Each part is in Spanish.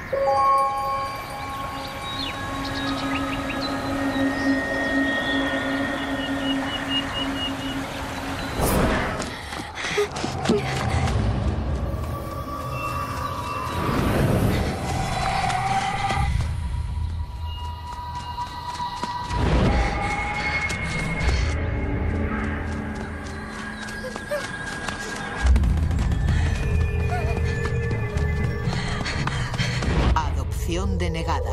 Adopción denegada.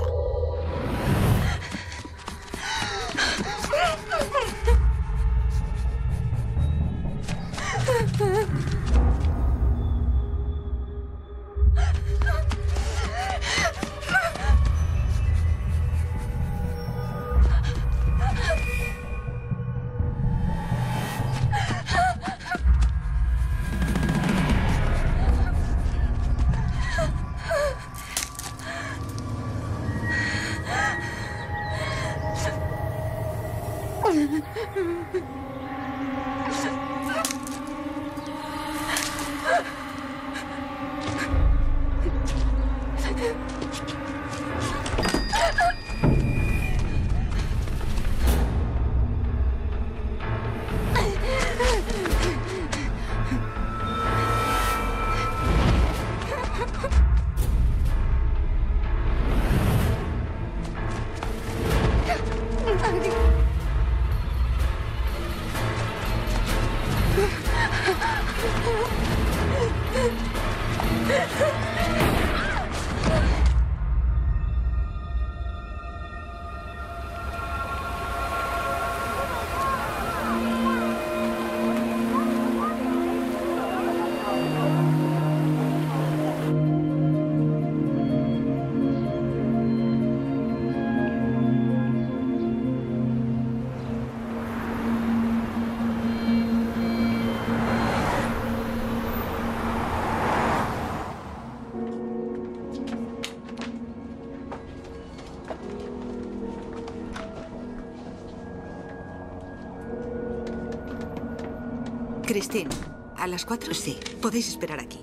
Christine, ¿a las 4? Sí, podéis esperar aquí.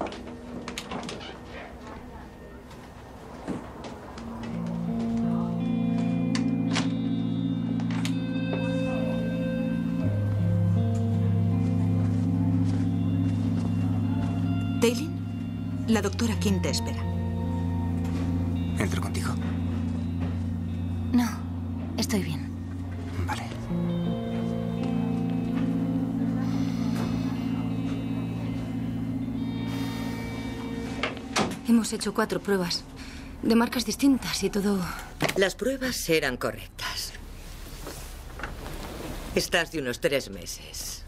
Taylin, la doctora King te espera. ¿Entro contigo? No, estoy bien. Vale. Hemos hecho 4 pruebas de marcas distintas y todo... Las pruebas eran correctas. Estás de unos 3 meses.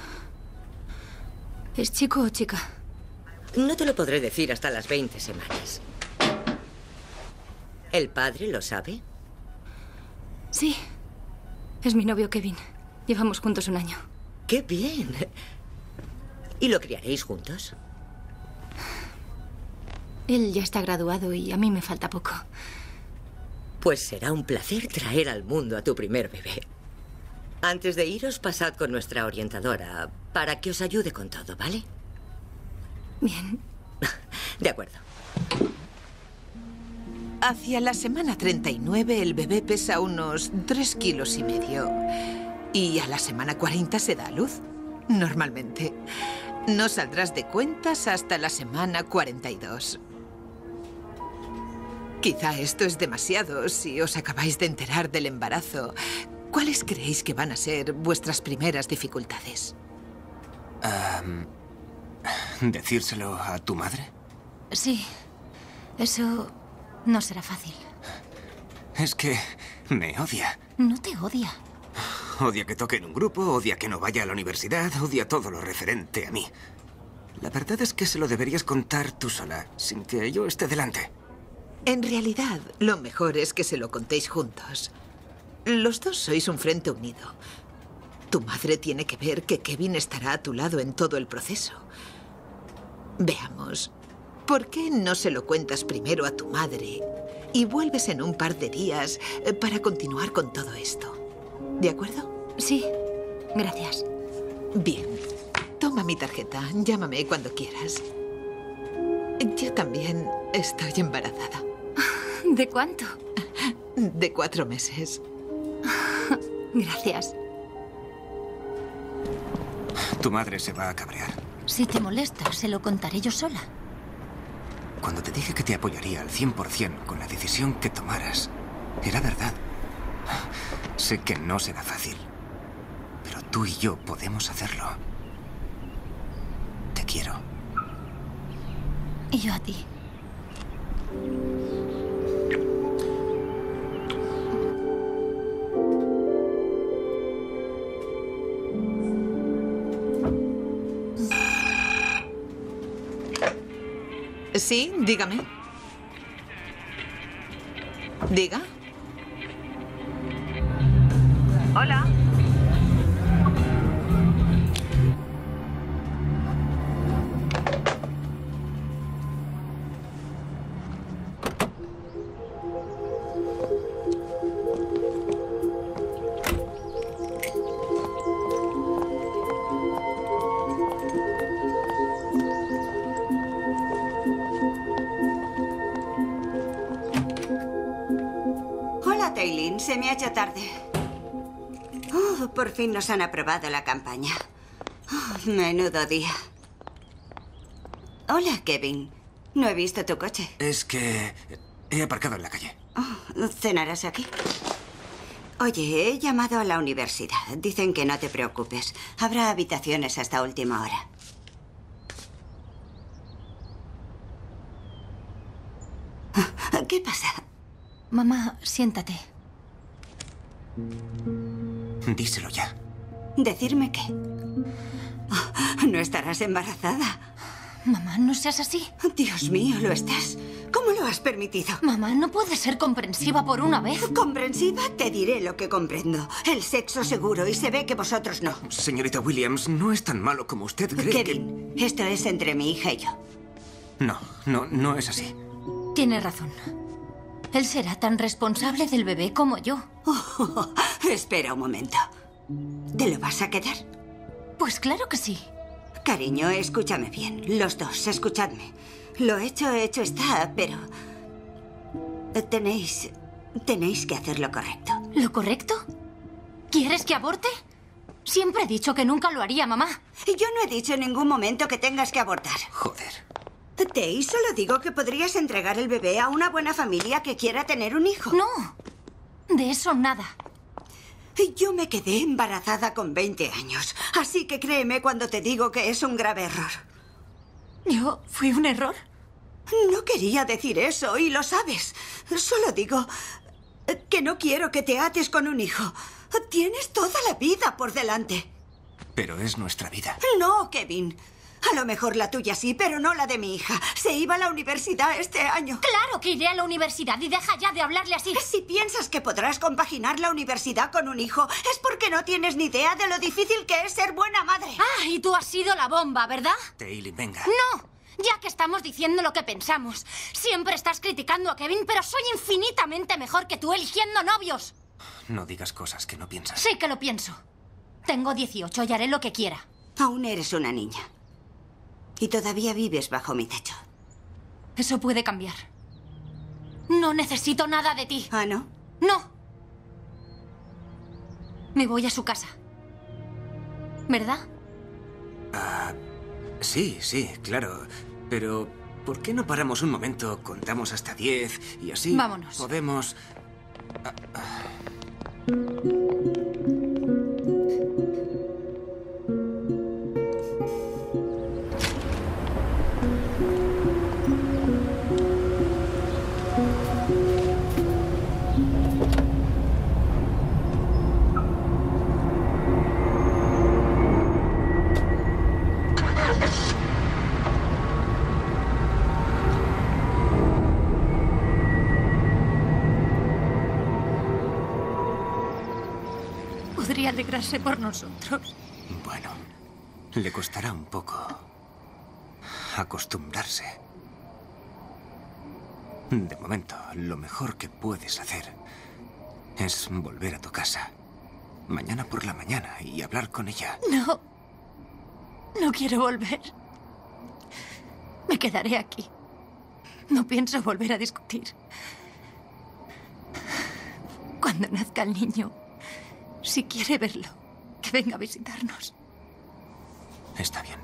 ¿Es chico o chica? No te lo podré decir hasta las 20 semanas. ¿El padre lo sabe? Sí. Es mi novio Kevin. Llevamos juntos 1 año. ¡Qué bien! ¿Y lo criaréis juntos? Él ya está graduado y a mí me falta poco. Pues será un placer traer al mundo a tu primer bebé. Antes de iros, pasad con nuestra orientadora para que os ayude con todo, ¿vale? Bien. De acuerdo. Hacia la semana 39 el bebé pesa unos 3,5 kilos. Y a la semana 40 se da a luz. Normalmente. No saldrás de cuentas hasta la semana 42. Quizá esto es demasiado si os acabáis de enterar del embarazo. ¿Cuáles creéis que van a ser vuestras primeras dificultades? ¿Decírselo a tu madre? Sí. Eso no será fácil. Es que me odia. No te odia. Odia que toque en un grupo, odia que no vaya a la universidad, odia todo lo referente a mí. La verdad es que se lo deberías contar tú sola, sin que yo esté delante. En realidad, lo mejor es que se lo contéis juntos. Los dos sois un frente unido. Tu madre tiene que ver que Kevin estará a tu lado en todo el proceso. Veamos, ¿por qué no se lo cuentas primero a tu madre y vuelves en un par de días para continuar con todo esto? ¿De acuerdo? Sí, gracias. Bien. Toma mi tarjeta. Llámame cuando quieras. Yo también estoy embarazada. ¿De cuánto? De 4 meses. Gracias. Tu madre se va a cabrear. Si te molesta, se lo contaré yo sola. Cuando te dije que te apoyaría al 100% con la decisión que tomaras, era verdad. Sé que no será fácil, pero tú y yo podemos hacerlo. Te quiero. Y yo a ti. Sí, dígame. Diga. Hola. Hola, Taylin. Se me ha hecho tarde. Por fin nos han aprobado la campaña. Menudo día. Hola, Kevin. No he visto tu coche. Es que he aparcado en la calle. ¿Cenarás aquí? Oye, he llamado a la universidad. Dicen que no te preocupes. Habrá habitaciones hasta última hora. ¿Qué pasa? Mamá, siéntate. Díselo ya. ¿Decirme qué? ¿No estarás embarazada? Mamá, no seas así. Dios mío, ¿lo estás? ¿Cómo lo has permitido? Mamá, no puedes ser comprensiva por una vez. ¿Comprensiva? Te diré lo que comprendo. El sexo seguro, y se ve que vosotros no. Señorita Williams, no es tan malo como usted cree. Kevin, esto es entre mi hija y yo. No es así. Tiene razón. Él será tan responsable del bebé como yo. Espera un momento. ¿Te lo vas a quedar? Pues claro que sí. Cariño, escúchame bien. Los dos, escuchadme. Lo hecho está, pero... Tenéis que hacer lo correcto. ¿Lo correcto? ¿Quieres que aborte? Siempre he dicho que nunca lo haría, mamá. Yo no he dicho en ningún momento que tengas que abortar. Joder. Tay, solo digo que podrías entregar el bebé a una buena familia que quiera tener un hijo. No, de eso nada. Yo me quedé embarazada con 20 años, así que créeme cuando te digo que es un grave error. ¿Yo fui un error? No quería decir eso, y lo sabes. Solo digo que no quiero que te ates con un hijo. Tienes toda la vida por delante. Pero es nuestra vida. No, Kevin. A lo mejor la tuya sí, pero no la de mi hija. Se iba a la universidad este año. ¡Claro que iré a la universidad y deja ya de hablarle así! Si piensas que podrás compaginar la universidad con un hijo, es porque no tienes ni idea de lo difícil que es ser buena madre. Ah, y tú has sido la bomba, ¿verdad? Taylor, venga. ¡No! Ya que estamos diciendo lo que pensamos. Siempre estás criticando a Kevin, pero soy infinitamente mejor que tú eligiendo novios. No digas cosas que no piensas. Sí que lo pienso. Tengo 18 y haré lo que quiera. Aún eres una niña. Y todavía vives bajo mi techo. Eso puede cambiar. No necesito nada de ti. ¿Ah, no? No. Me voy a su casa. ¿Verdad? Sí, claro. Pero, ¿por qué no paramos un momento, contamos hasta 10 y así Vámonos. podemos... Podría alegrarse por nosotros. Bueno, le costará un poco acostumbrarse. De momento, lo mejor que puedes hacer es volver a tu casa mañana por la mañana y hablar con ella. No. No quiero volver. Me quedaré aquí. No pienso volver a discutir. Cuando nazca el niño, si quiere verlo, que venga a visitarnos. Está bien.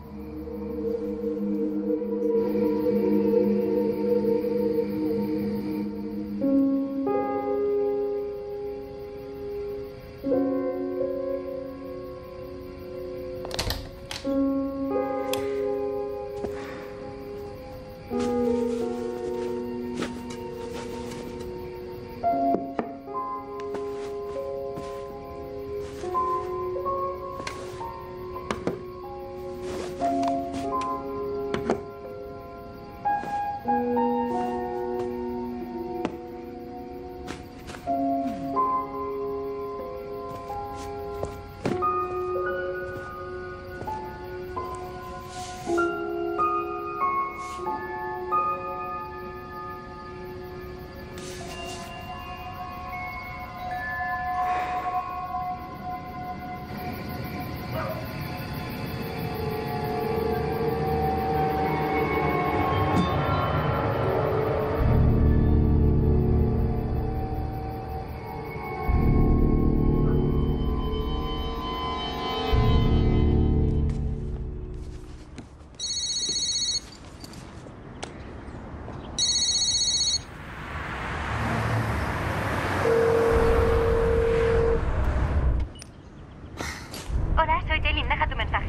Hola, soy Jaylin. Deja tu mensaje.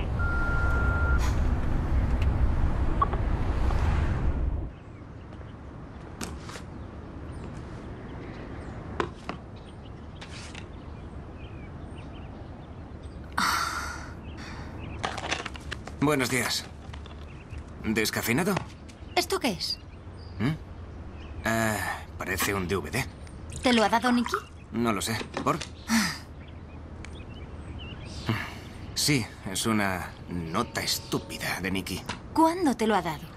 Buenos días. ¿Descafeinado? ¿Esto qué es? Parece un DVD. ¿Te lo ha dado Nicky? No lo sé. ¿Por? Sí, es una nota estúpida de Nicky. ¿Cuándo te lo ha dado?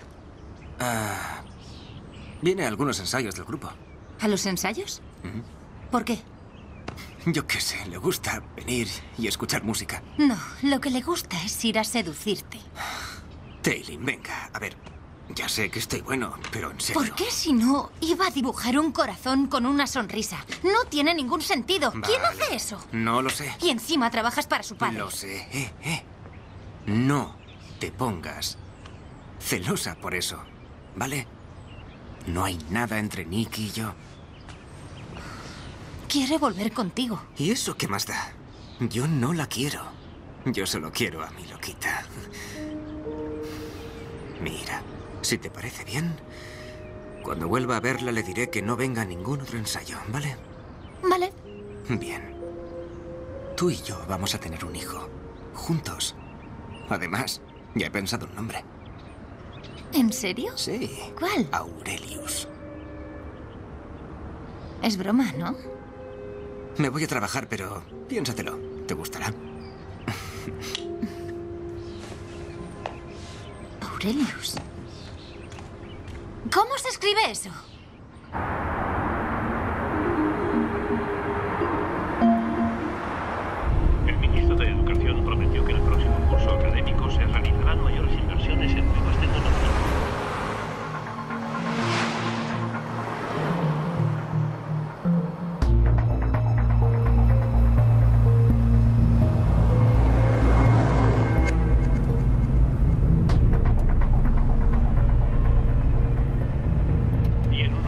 Viene a algunos ensayos del grupo. ¿A los ensayos? ¿Por qué? Yo qué sé, le gusta venir y escuchar música. No, lo que le gusta es ir a seducirte. Taylin, venga, a ver. Ya sé que estoy bueno, pero en serio. ¿Por qué si no iba a dibujar un corazón con una sonrisa? No tiene ningún sentido. ¿Quién Vale. hace eso? No lo sé. Y encima trabajas para su padre. Lo sé. No te pongas celosa por eso, ¿vale? No hay nada entre Nicky y yo. Quiere volver contigo. ¿Y eso qué más da? Yo no la quiero. Yo solo quiero a mi loquita. Mira, si te parece bien, cuando vuelva a verla le diré que no venga a ningún otro ensayo, ¿vale? Vale. Bien. Tú y yo vamos a tener un hijo. Juntos. Además, ya he pensado un nombre. ¿En serio? Sí. ¿Cuál? Aurelius. Es broma, ¿no? Me voy a trabajar, pero piénsatelo. ¿Te gustará? Aurelius. ¿Cómo se escribe eso? El ministro de Educación prometió que el próximo curso académico se realizarán mayores inversiones en nuevas tecnologías. Y en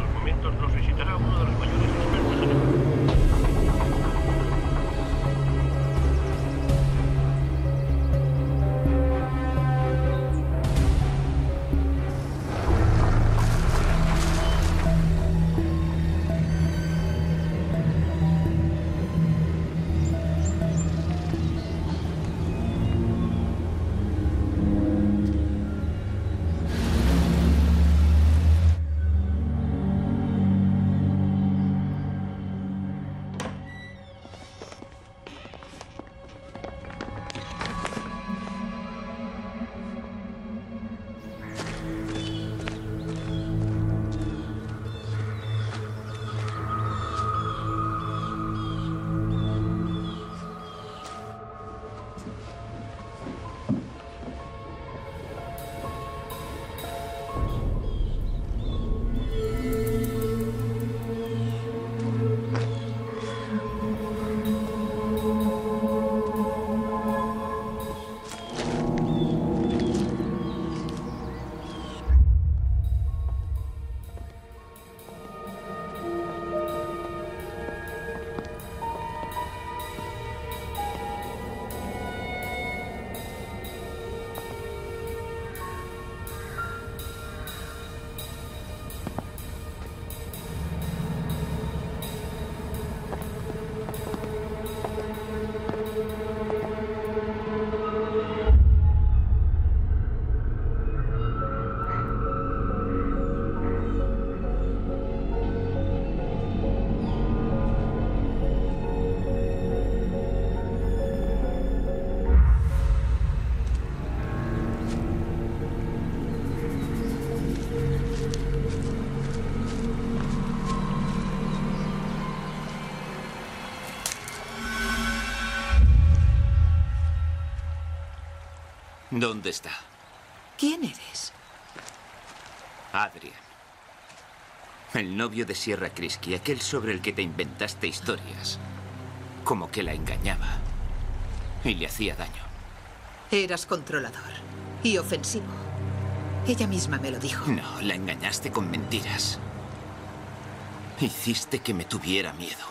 ¿Dónde está? ¿Quién eres? Adrian. El novio de Sierra Krisky, aquel sobre el que te inventaste historias. Como que la engañaba. Y le hacía daño. Eras controlador y ofensivo. Ella misma me lo dijo. No, la engañaste con mentiras. Hiciste que me tuviera miedo.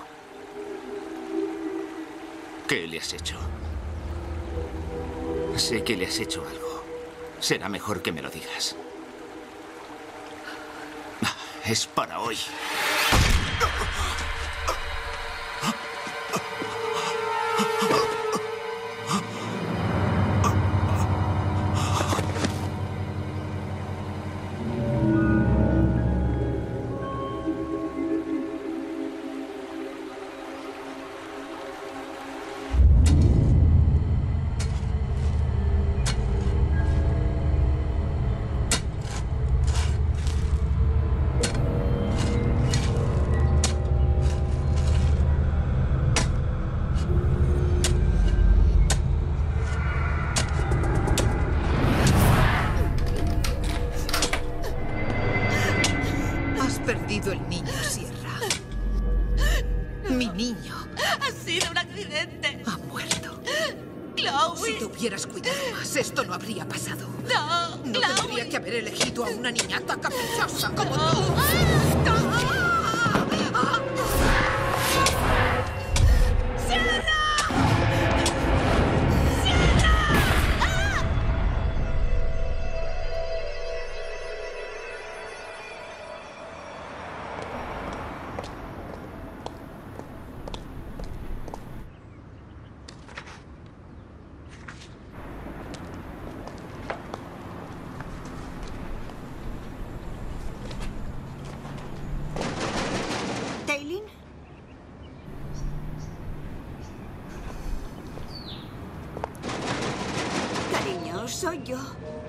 ¿Qué le has hecho? Sé que le has hecho algo. Será mejor que me lo digas. Es para hoy. Perdido el niño, Sierra. Mi niño. Ha sido un accidente. Ha muerto. Chloe. Si te hubieras cuidado más, esto no habría pasado. No, No Chloe. tendría que haber elegido a una niñata caprichosa como tú. ¿Taylin? Cariño, soy yo.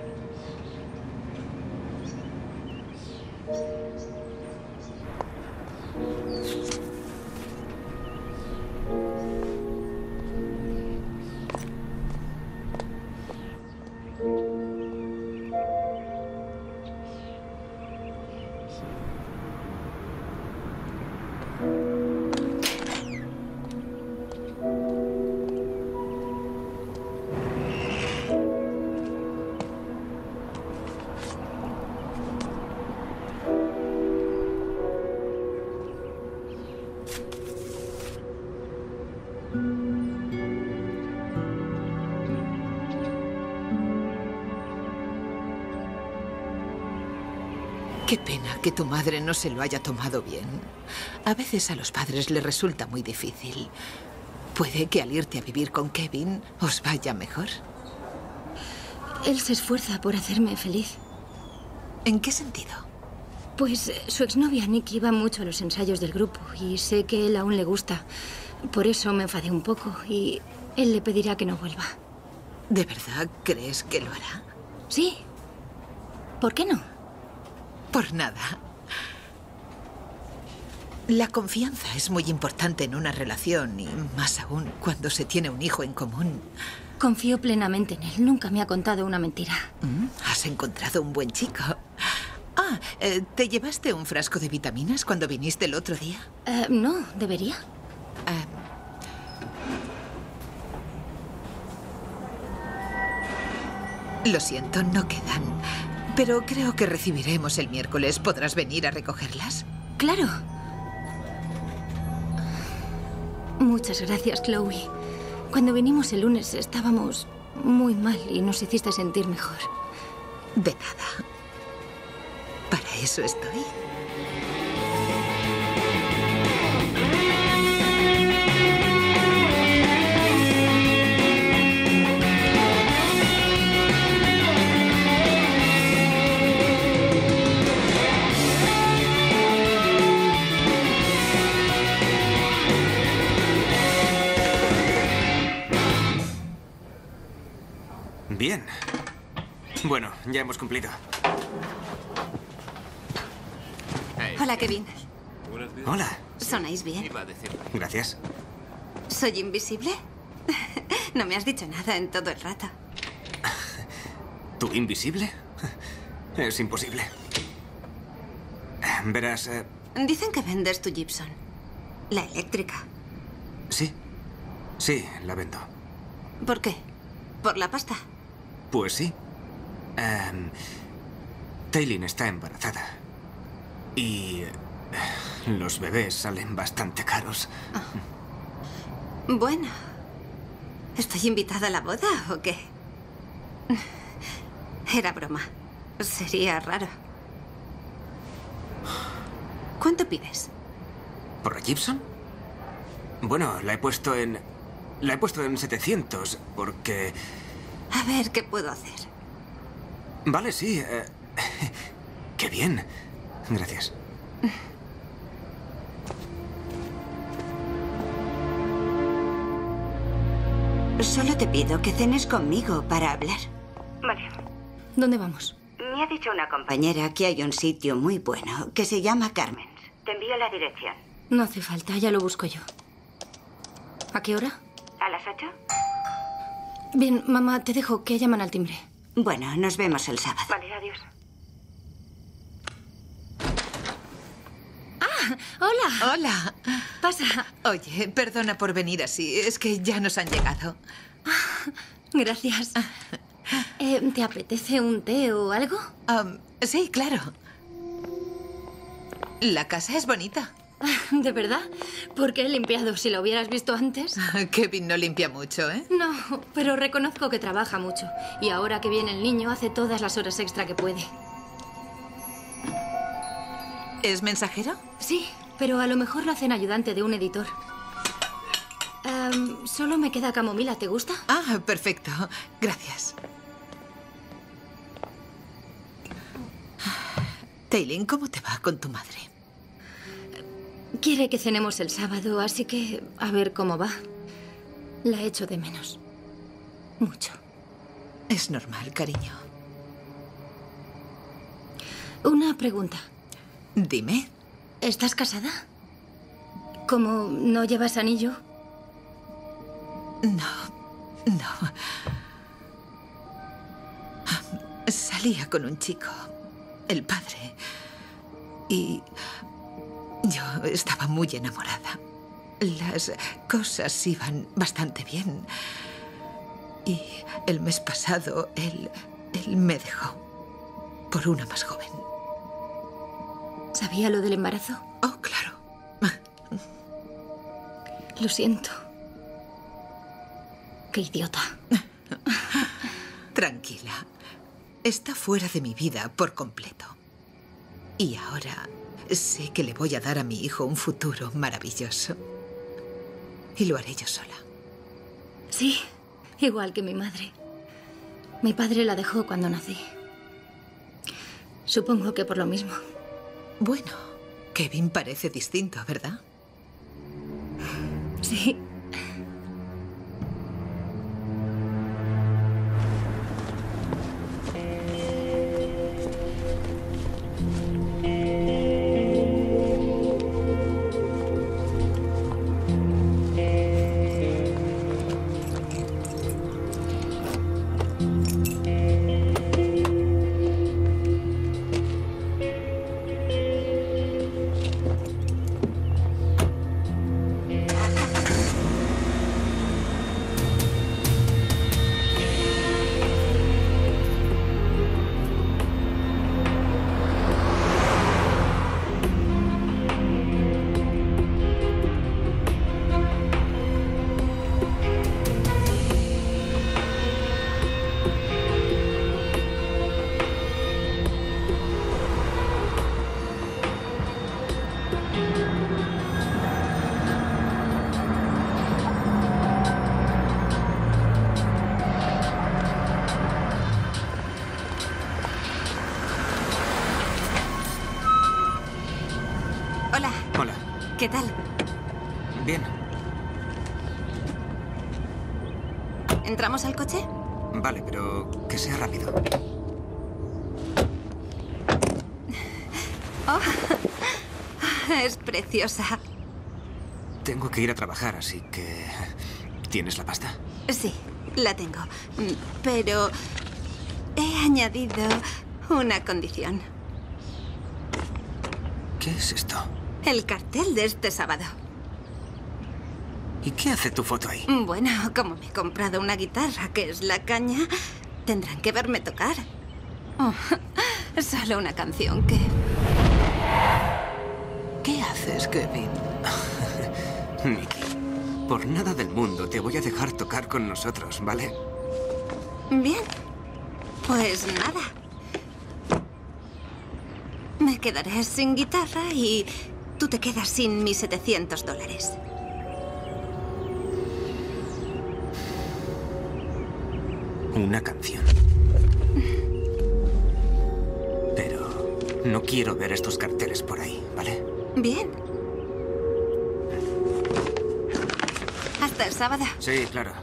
Qué pena que tu madre no se lo haya tomado bien. A veces a los padres les resulta muy difícil. Puede que al irte a vivir con Kevin os vaya mejor. Él se esfuerza por hacerme feliz. ¿En qué sentido? Pues su exnovia Nikki va mucho a los ensayos del grupo y sé que él aún le gusta. Por eso me enfadé un poco y él le pedirá que no vuelva. ¿De verdad crees que lo hará? Sí. ¿Por qué no? Por nada. La confianza es muy importante en una relación y más aún cuando se tiene un hijo en común. Confío plenamente en él. Nunca me ha contado una mentira. Has encontrado un buen chico. Ah, ¿te llevaste un frasco de vitaminas cuando viniste el otro día? No, debería. Lo siento, no quedan. Pero creo que recibiremos el miércoles. ¿Podrás venir a recogerlas? Claro. Muchas gracias, Chloe. Cuando vinimos el lunes estábamos muy mal y nos hiciste sentir mejor. De nada. Para eso estoy. Bien. Bueno, ya hemos cumplido. Hola, Kevin. Hola. ¿Sonáis bien? Iba a decirlo. Gracias. ¿Soy invisible? No me has dicho nada en todo el rato. ¿Tú invisible? Es imposible. Verás... Dicen que vendes tu Gibson. La eléctrica. Sí. Sí, la vendo. ¿Por qué? ¿Por la pasta? Pues sí. Taylin está embarazada. Y... los bebés salen bastante caros. Bueno. ¿Estoy invitada a la boda o qué? Era broma. Sería raro. ¿Cuánto pides? ¿Por la Gibson? Bueno, la he puesto en 700, porque... A ver, ¿qué puedo hacer? Vale, sí. Qué bien. Gracias. Solo te pido que cenes conmigo para hablar. Vale. ¿Dónde vamos? Me ha dicho una compañera que hay un sitio muy bueno que se llama Carmen's. Te envío la dirección. No hace falta, ya lo busco yo. ¿A qué hora? ¿A las 8? Bien, mamá, te dejo, que llaman al timbre. Bueno, nos vemos el sábado. Vale, adiós. ¡Ah! ¡Hola! Hola. Pasa. Oye, perdona por venir así. Es que ya nos han llegado. Gracias. ¿Te apetece un té o algo? Sí, claro. La casa es bonita. ¿De verdad? ¿Por qué he limpiado? Si lo hubieras visto antes. Kevin no limpia mucho, ¿eh? No, pero reconozco que trabaja mucho. Y ahora que viene el niño, hace todas las horas extra que puede. ¿Es mensajero? Sí, pero a lo mejor lo hacen ayudante de un editor. Solo me queda camomila, ¿te gusta? Ah, perfecto. Gracias. Taylin, ¿cómo te va con tu madre? Quiere que cenemos el sábado, así que a ver cómo va. La echo de menos. Mucho. Es normal, cariño. Una pregunta. Dime. ¿Estás casada? ¿Cómo no llevas anillo? No. Salía con un chico, el padre, y yo estaba muy enamorada. Las cosas iban bastante bien. Y el mes pasado él me dejó por una más joven. ¿Sabía lo del embarazo? Oh, claro. Lo siento. Qué idiota. Tranquila. Está fuera de mi vida por completo. Y ahora sé que le voy a dar a mi hijo un futuro maravilloso. Y lo haré yo sola. Sí, igual que mi madre. Mi padre la dejó cuando nací. Supongo que por lo mismo. Bueno, Kevin parece distinto, ¿verdad? Sí. Hola. ¿Qué tal? Bien. ¿Entramos al coche? Vale, pero que sea rápido. Oh, es preciosa. Tengo que ir a trabajar, así que... ¿Tienes la pasta? Sí, la tengo. Pero he añadido una condición. ¿Qué es esto? El cartel de este sábado. ¿Y qué hace tu foto ahí? Bueno, como me he comprado una guitarra, que es la caña, tendrán que verme tocar. Oh, solo una canción que... ¿Qué haces, Kevin? Nicky, por nada del mundo te voy a dejar tocar con nosotros, ¿vale? Bien, pues nada. Me quedaré sin guitarra y tú te quedas sin mis $700. Una canción. Pero no quiero ver estos carteles por ahí, ¿vale? Bien. Hasta el sábado. Sí, claro.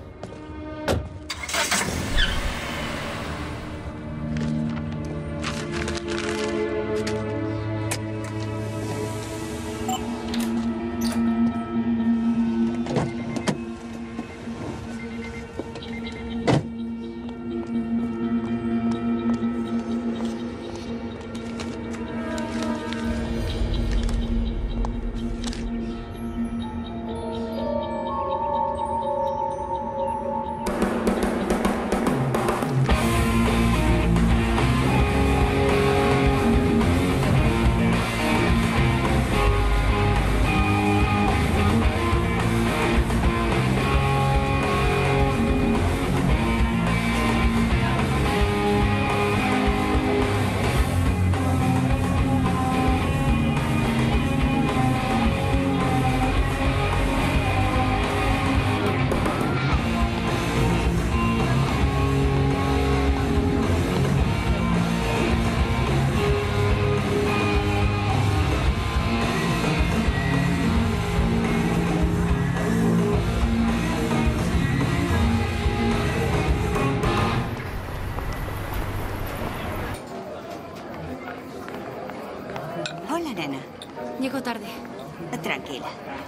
Hola, nena. Llego tarde. Tranquila.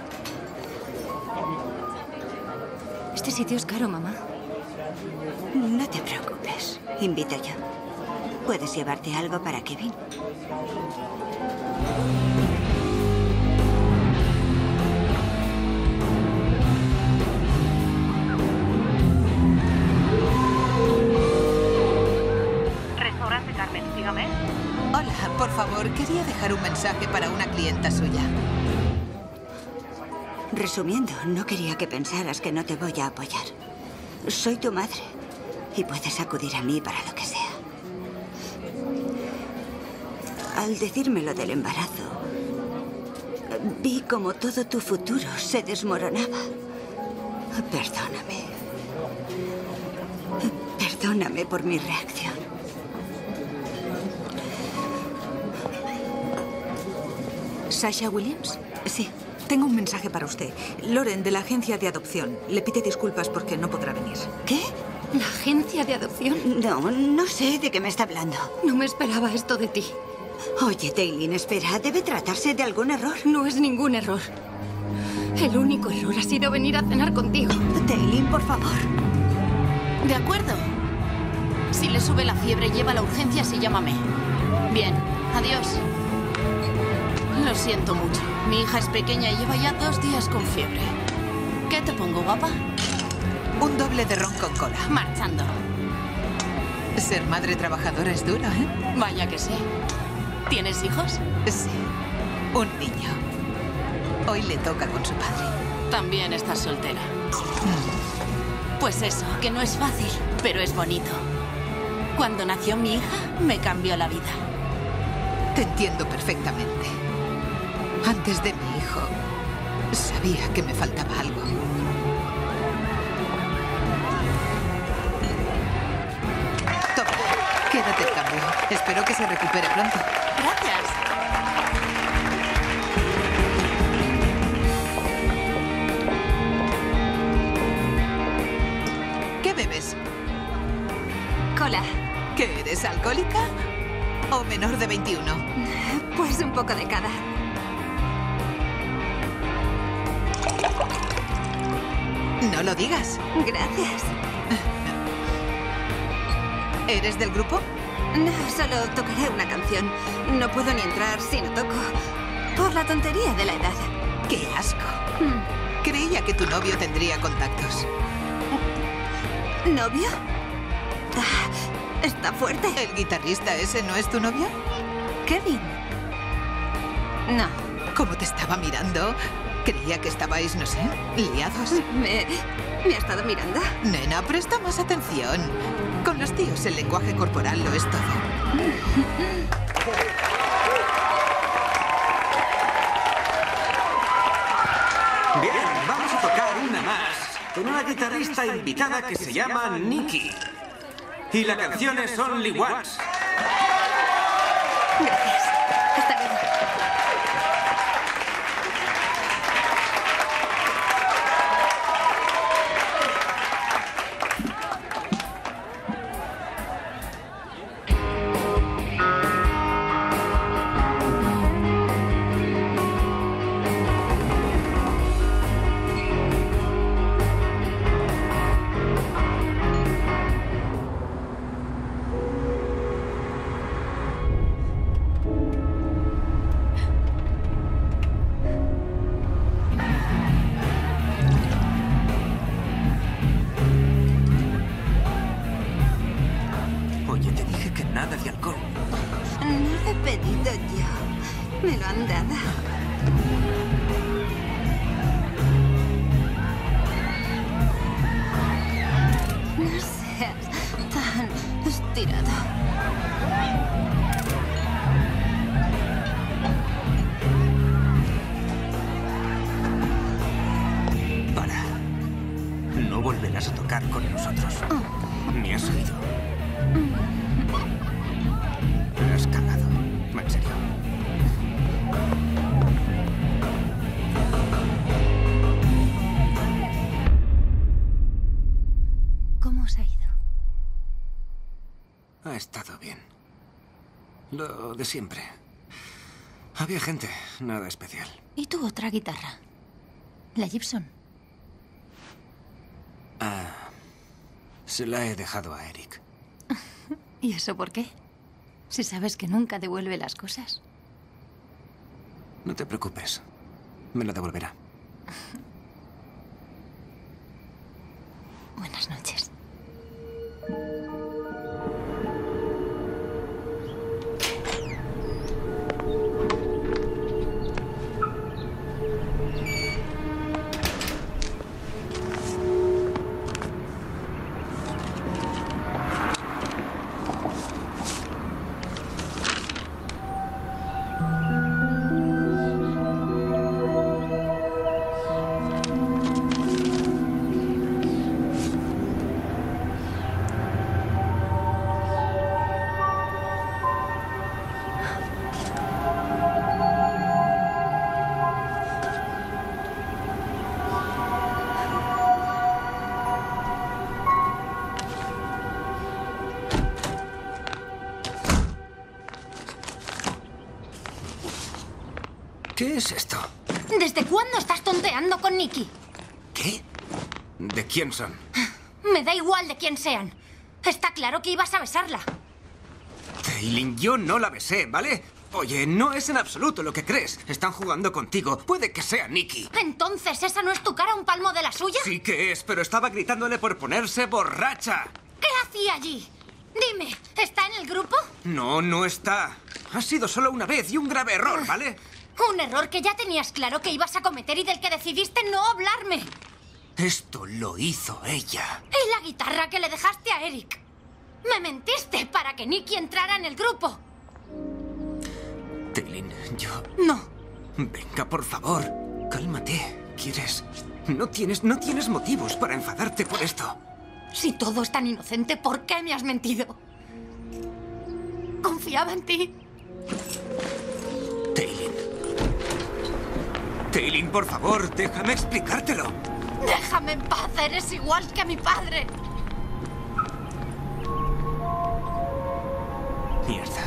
Este sitio es caro, mamá. No te preocupes. Invito yo. ¿Puedes llevarte algo para Kevin? Restaurante Carmen, dígame. Hola, por favor, quería dejar un mensaje para una clienta suya. Resumiendo, no quería que pensaras que no te voy a apoyar. Soy tu madre y puedes acudir a mí para lo que sea. Al decirme lo del embarazo, vi como todo tu futuro se desmoronaba. Perdóname. Perdóname por mi reacción. ¿Sasha Williams? Sí. Tengo un mensaje para usted. Loren, de la agencia de adopción. Le pide disculpas porque no podrá venir. ¿Qué? ¿La agencia de adopción? No sé de qué me está hablando. No me esperaba esto de ti. Oye, Taylin, espera. Debe tratarse de algún error. No es ningún error. El único error ha sido venir a cenar contigo. Taylin, por favor. De acuerdo. Si le sube la fiebre, lleva a urgencias y llámame. Bien, adiós. Lo siento mucho. Mi hija es pequeña y lleva ya 2 días con fiebre. ¿Qué te pongo, guapa? Un doble de ron con cola. Marchando. Ser madre trabajadora es duro, ¿eh? Vaya que sí. ¿Tienes hijos? Sí, un niño. Hoy le toca con su padre. También estás soltera. Pues eso, que no es fácil, pero es bonito. Cuando nació mi hija, me cambió la vida. Te entiendo perfectamente. Antes de mi hijo, sabía que me faltaba algo. Toma, quédate el cambio. Espero que se recupere pronto. Gracias. ¿Qué bebes? Cola. ¿Qué eres, alcohólica o menor de 21? Pues un poco de cada. No lo digas. Gracias. ¿Eres del grupo? No, solo tocaré una canción. No puedo ni entrar si no toco. Por la tontería de la edad. ¡Qué asco! Creía que tu novio tendría contactos. ¿Novio? Ah, está fuerte. ¿El guitarrista ese no es tu novio? Kevin. No. ¿Cómo te estaba mirando? Creía que estabais, no sé, liados. ¿Me ha estado mirando? Nena, presta más atención. Con los tíos el lenguaje corporal lo es todo. Bien, vamos a tocar una más. Con una guitarrista invitada que se llama Nikki. Y la canción es Only Once. Gracias. Hasta luego. Oye, te dije que nada de alcohol. No lo he pedido yo. Me lo han dado. No seas tan estirado. Para. No volverás a tocar con nosotros. ¿Me has oído? Me has cagado. En serio. ¿Cómo os ha ido? Ha estado bien. Lo de siempre. Había gente, nada especial. ¿Y tu otra guitarra? ¿La Gibson? Se la he dejado a Eric. ¿Y eso por qué? Si sabes que nunca devuelve las cosas. No te preocupes. Me la devolverá. Buenas noches. ¿Qué es esto? ¿Desde cuándo estás tonteando con Nikki? ¿Qué? ¿De quién son? Me da igual de quién sean. Está claro que ibas a besarla. Taylin, yo no la besé, ¿vale? Oye, no es en absoluto lo que crees. Están jugando contigo. Puede que sea Nikki. Entonces, ¿esa no es tu cara un palmo de la suya? Sí que es, pero estaba gritándole por ponerse borracha. ¿Qué hacía allí? Dime, ¿está en el grupo? No, no está. Ha sido solo una vez y un grave error, ¿vale? Un error que ya tenías claro que ibas a cometer y del que decidiste no hablarme. Esto lo hizo ella. ¿Y la guitarra que le dejaste a Eric? Me mentiste para que Nikki entrara en el grupo. Taylin, yo... No. Venga, por favor. Cálmate. ¿Quieres? No tienes motivos para enfadarte por esto. Si todo es tan inocente, ¿por qué me has mentido? Confiaba en ti. Taylin. Taylin, por favor, déjame explicártelo. Déjame en paz, eres igual que mi padre. Mierda.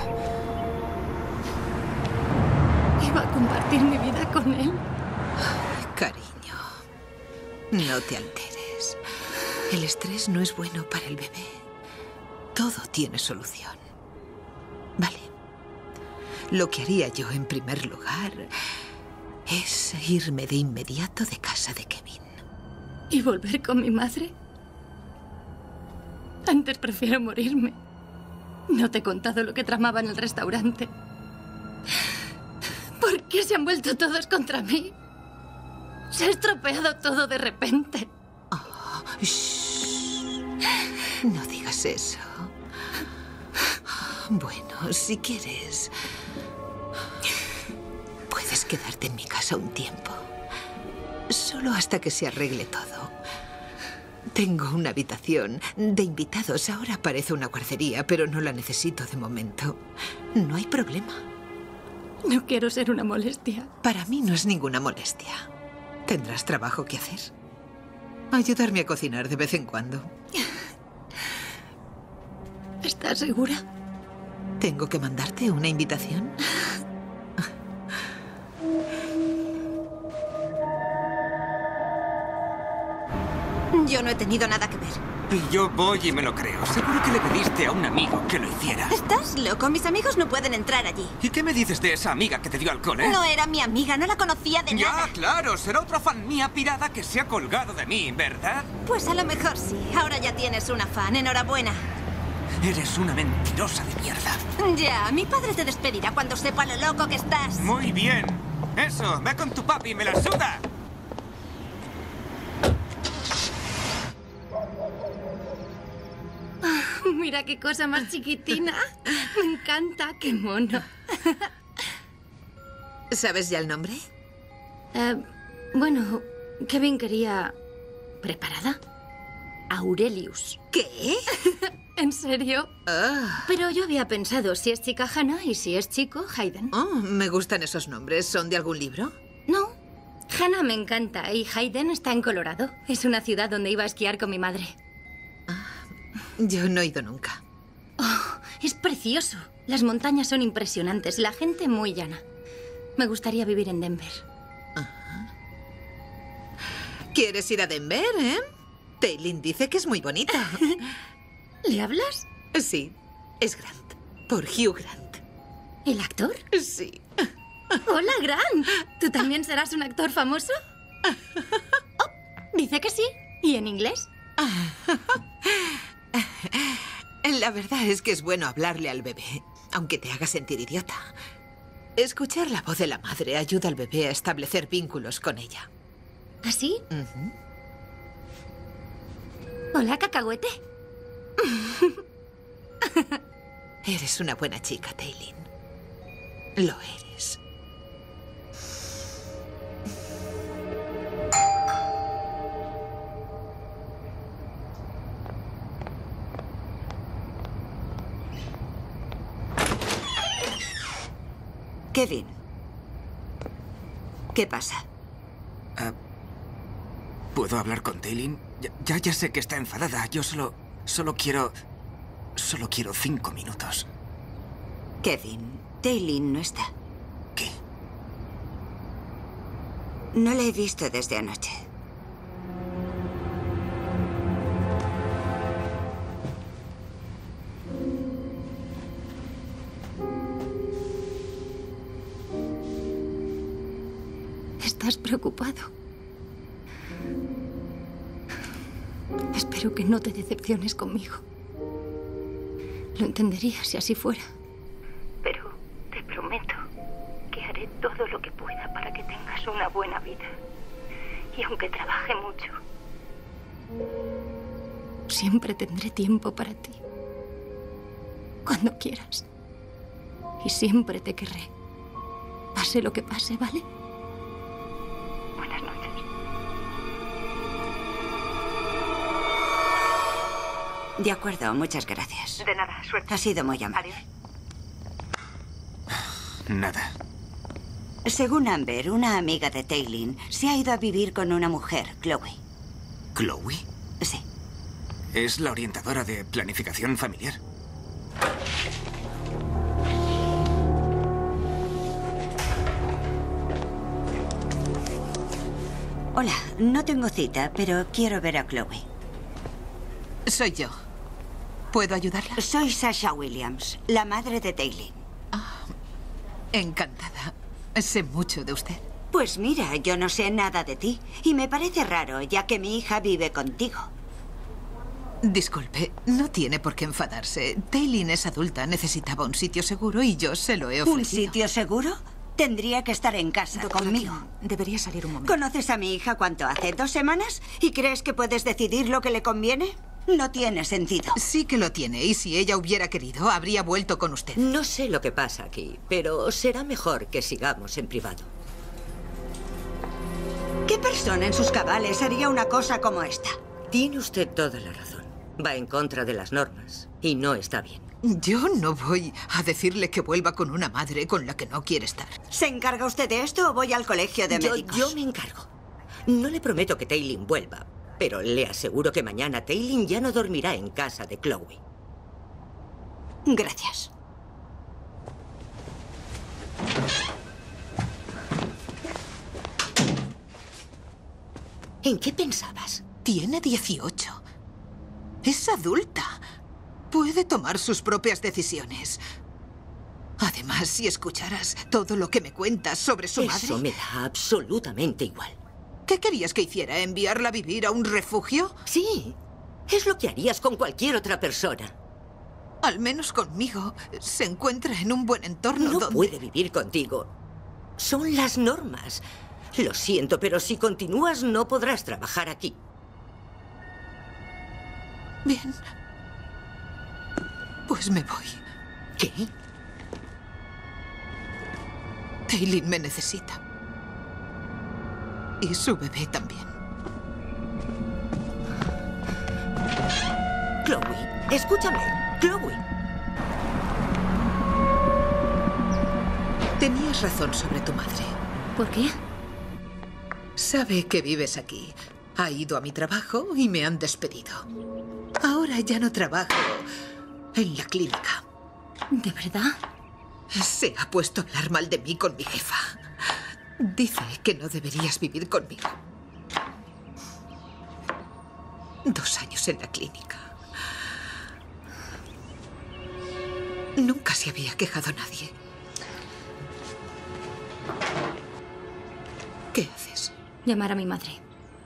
Iba a compartir mi vida con él. Cariño, no te alteres. El estrés no es bueno para el bebé. todo tiene solución. Vale. Lo que haría yo en primer lugar es irme de inmediato de casa de Kevin. ¿Y volver con mi madre? Antes prefiero morirme. No te he contado lo que tramaba en el restaurante. ¿Por qué se han vuelto todos contra mí? Se ha estropeado todo de repente. Oh, no digas eso. Bueno, si quieres, puedes quedarte en mi casa un tiempo. Solo hasta que se arregle todo. Tengo una habitación de invitados. Ahora parece una guardería, pero no la necesito de momento. No hay problema. No quiero ser una molestia. Para mí no es ninguna molestia. Tendrás trabajo que hacer. Ayudarme a cocinar de vez en cuando. ¿Estás segura? ¿Tengo que mandarte una invitación? Yo no he tenido nada que ver. Y yo voy y me lo creo. Seguro que le pediste a un amigo que lo hiciera. ¿Estás loco? Mis amigos no pueden entrar allí. ¿Y qué me dices de esa amiga que te dio alcohol, eh? No era mi amiga, no la conocía de nada. Ya, claro. Será otra fan mía pirada que se ha colgado de mí, ¿verdad? Pues a lo mejor sí. Ahora ya tienes una fan. Enhorabuena. Eres una mentirosa de mierda. Ya, mi padre te despedirá cuando sepa lo loco que estás. Muy bien. Eso, ve con tu papi, me la suda. Mira qué cosa más chiquitina. Me encanta, qué mono. ¿Sabes ya el nombre? Bueno, Kevin quería... ¿Preparada? Aurelius. ¿Qué? ¿En serio? Pero yo había pensado si es chica Hannah y si es chico Hayden. Oh, me gustan esos nombres. ¿Son de algún libro? No. Hannah me encanta y Hayden está en Colorado. Es una ciudad donde iba a esquiar con mi madre. Yo no he ido nunca. Oh, es precioso. Las montañas son impresionantes, la gente muy llana. Me gustaría vivir en Denver. ¿Quieres ir a Denver, eh? Taylin dice que es muy bonita. ¿Le hablas? Sí, es Grant. Por Hugh Grant. ¿El actor? Sí. Hola, Grant. ¿Tú también serás un actor famoso? Oh, dice que sí. ¿Y en inglés? La verdad es que es bueno hablarle al bebé, aunque te haga sentir idiota. Escuchar la voz de la madre ayuda al bebé a establecer vínculos con ella. ¿Así? Hola, cacahuete. Eres una buena chica, Taylin. Lo eres. Kevin. ¿Qué pasa? ¿Puedo hablar con Taylin? Ya sé que está enfadada. Yo solo quiero 5 minutos. Kevin, Taylin no está. ¿Qué? No la he visto desde anoche. Estás preocupado. Espero que no te decepciones conmigo. Lo entendería si así fuera. Pero te prometo que haré todo lo que pueda para que tengas una buena vida. Y aunque trabaje mucho, siempre tendré tiempo para ti. Cuando quieras. Y siempre te querré. Pase lo que pase, ¿vale? Buenas noches. De acuerdo, muchas gracias. De nada, suerte. Ha sido muy amable. Adiós. Nada. Según Amber, una amiga de Taylin se ha ido a vivir con una mujer, Chloe. ¿Chloe? Sí. Es la orientadora de planificación familiar. Hola, no tengo cita, pero quiero ver a Chloe. Soy yo. ¿Puedo ayudarla? Soy Sasha Williams, la madre de Taylin. Encantada. Sé mucho de usted. Pues mira, yo no sé nada de ti. Y me parece raro, ya que mi hija vive contigo. Disculpe, no tiene por qué enfadarse. Taylin es adulta, necesitaba un sitio seguro y yo se lo he ofrecido. ¿Un sitio seguro? Tendría que estar en casa conmigo. Debería salir un momento. ¿Conoces a mi hija cuánto hace? ¿2 semanas? ¿Y crees que puedes decidir lo que le conviene? No tiene sentido. Sí que lo tiene, y si ella hubiera querido, habría vuelto con usted. No sé lo que pasa aquí, pero será mejor que sigamos en privado. ¿Qué persona en sus cabales haría una cosa como esta? Tiene usted toda la razón. Va en contra de las normas y no está bien. Yo no voy a decirle que vuelva con una madre con la que no quiere estar. ¿Se encarga usted de esto o voy al colegio de médicos? Yo me encargo. No le prometo que Taylin vuelva, pero le aseguro que mañana Taylin ya no dormirá en casa de Chloe. Gracias. ¿En qué pensabas? Tiene 18. Es adulta. Puede tomar sus propias decisiones. Además, si escucharas todo lo que me cuentas sobre su madre... Eso me da absolutamente igual. ¿Qué querías que hiciera? ¿Enviarla a vivir a un refugio? Sí. Es lo que harías con cualquier otra persona. Al menos conmigo. Se encuentra en un buen entorno No donde... puede vivir contigo. Son las normas. Lo siento, pero si continúas no podrás trabajar aquí. Bien. Pues me voy. ¿Qué? Taylin me necesita. Y su bebé también. Chloe, escúchame. Chloe. Tenías razón sobre tu madre. ¿Por qué? Sabe que vives aquí. Ha ido a mi trabajo y me han despedido. Ahora ya no trabajo en la clínica. ¿De verdad? Se ha puesto a hablar mal de mí con mi jefa. Dice que no deberías vivir conmigo. 2 años en la clínica. Nunca se había quejado nadie. ¿Qué haces? Llamar a mi madre.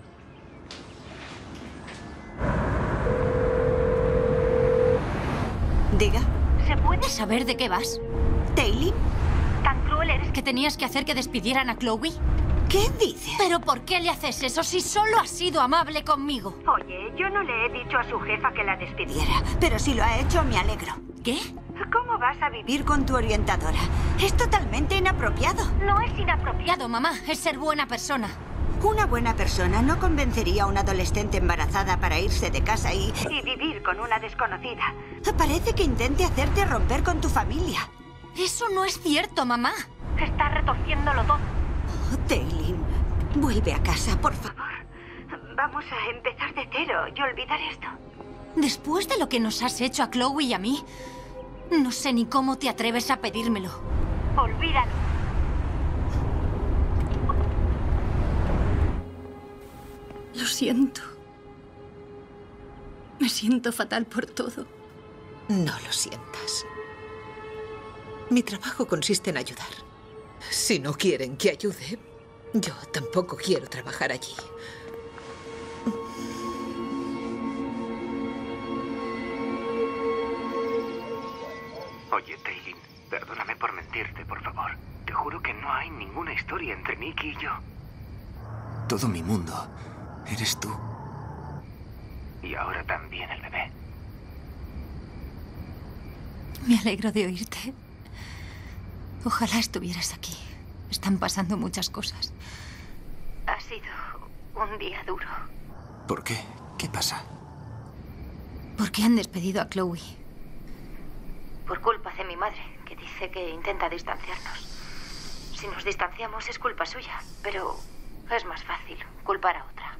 Diga. ¿Se puede saber de qué vas? ¿Taylin? ¿Tan cruel eres que tenías que hacer que despidieran a Chloe? ¿Qué dices? ¿Pero por qué le haces eso si solo has sido amable conmigo? Oye, yo no le he dicho a su jefa que la despidiera, pero si lo ha hecho, me alegro. ¿Qué? ¿Cómo vas a vivir con tu orientadora? Es totalmente inapropiado. No es inapropiado, mamá. Es ser buena persona. Una buena persona no convencería a una adolescente embarazada para irse de casa y vivir con una desconocida. Parece que intente hacerte romper con tu familia. Eso no es cierto, mamá. Estás retorciéndolo todo. Oh, Taylin, vuelve a casa, por favor. Vamos a empezar de cero y olvidar esto. Después de lo que nos has hecho a Chloe y a mí, no sé ni cómo te atreves a pedírmelo. Olvídalo. Lo siento. Me siento fatal por todo. No lo sientas. Mi trabajo consiste en ayudar. Si no quieren que ayude, yo tampoco quiero trabajar allí. Oye, Taylin, perdóname por mentirte, por favor. Te juro que no hay ninguna historia entre Nicky y yo. Todo mi mundo eres tú. Y ahora también el bebé. Me alegro de oírte. Ojalá estuvieras aquí. Están pasando muchas cosas. Ha sido un día duro. ¿Por qué? ¿Qué pasa? ¿Por qué han despedido a Chloe? Por culpa de mi madre, que dice que intenta distanciarnos. Si nos distanciamos es culpa suya, pero es más fácil culpar a otra.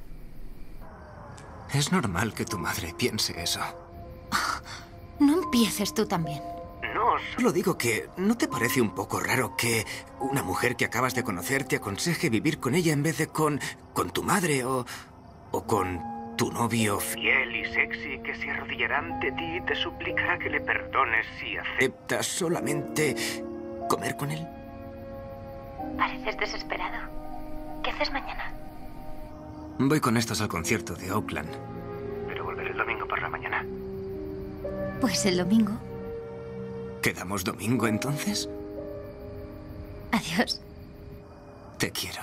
Es normal que tu madre piense eso. No empieces tú también. No, solo digo que ¿no te parece un poco raro que una mujer que acabas de conocer te aconseje vivir con ella en vez de con tu madre o con tu novio fiel y sexy que se arrodillará ante ti y te suplicará que le perdones si aceptas solamente comer con él. Pareces desesperado. ¿Qué haces mañana? Voy con estos al concierto de Oakland, pero volveré el domingo por la mañana. Pues el domingo. ¿Quedamos domingo entonces? Adiós. Te quiero.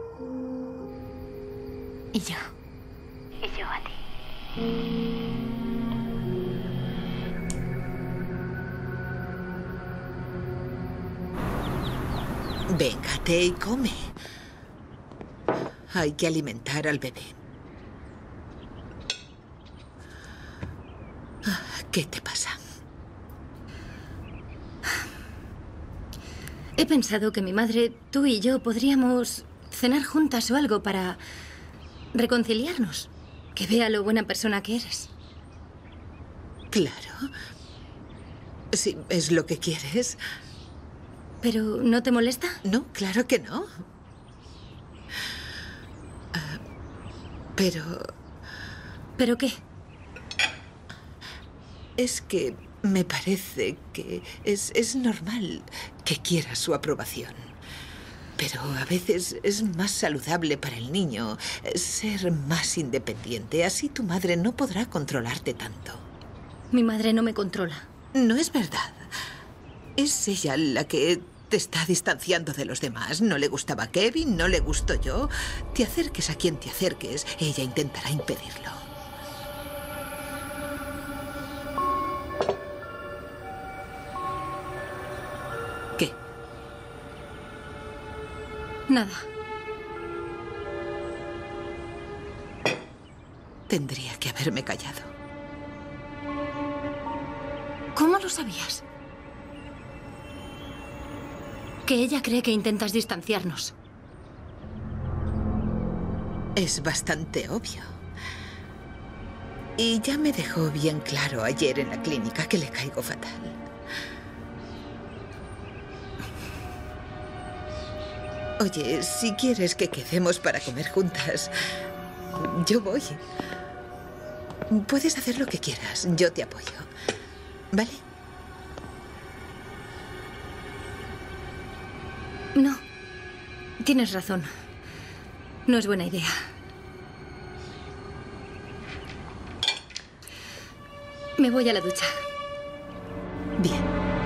Y yo. Y yo a ti. Véngate y come. Hay que alimentar al bebé. ¿Qué te pasa? He pensado que mi madre, tú y yo podríamos cenar juntas o algo para reconciliarnos. Que vea lo buena persona que eres. Claro. Si es lo que quieres. ¿Pero no te molesta? No, claro que no. Pero... ¿Pero qué? Es que me parece que es normal que quiera su aprobación. Pero a veces es más saludable para el niño ser más independiente. Así tu madre no podrá controlarte tanto. Mi madre no me controla. No es verdad. Es ella la que te está distanciando de los demás. No le gustaba Kevin, no le gusto yo. Te acerques a quien te acerques, ella intentará impedirlo. ¿Qué? Nada. Tendría que haberme callado. ¿Cómo lo sabías? Que ella cree que intentas distanciarnos. Es bastante obvio. Y ya me dejó bien claro ayer en la clínica que le caigo fatal. Oye, si quieres que quedemos para comer juntas, yo voy. Puedes hacer lo que quieras, yo te apoyo. ¿Vale? No. Tienes razón. No es buena idea. Me voy a la ducha. Bien.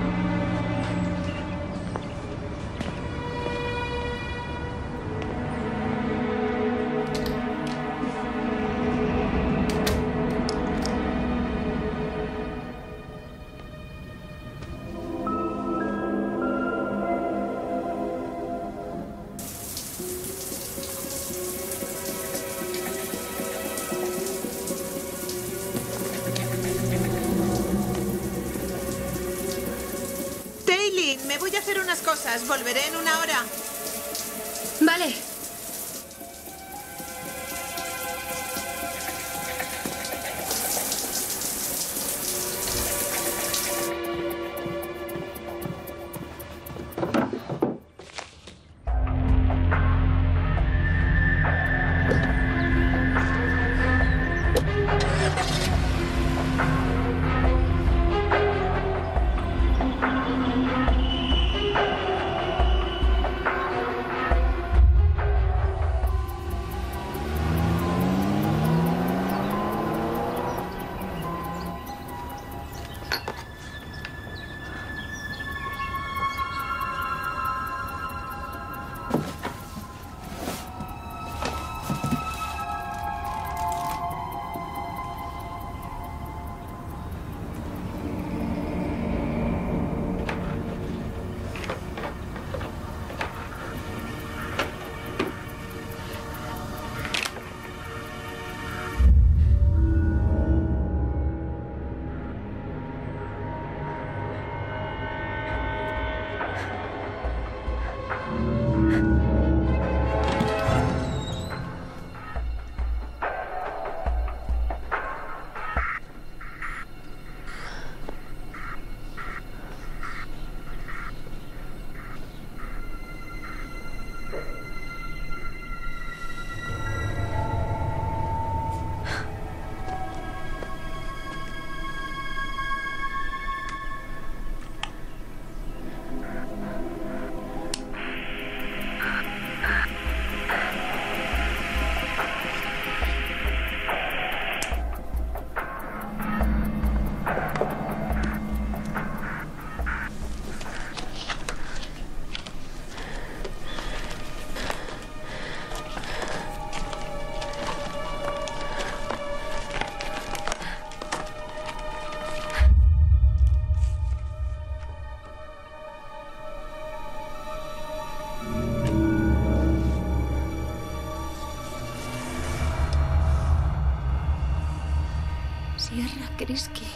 Me voy a hacer unas cosas. Volveré en una hora. Vale. tierra, Krisky.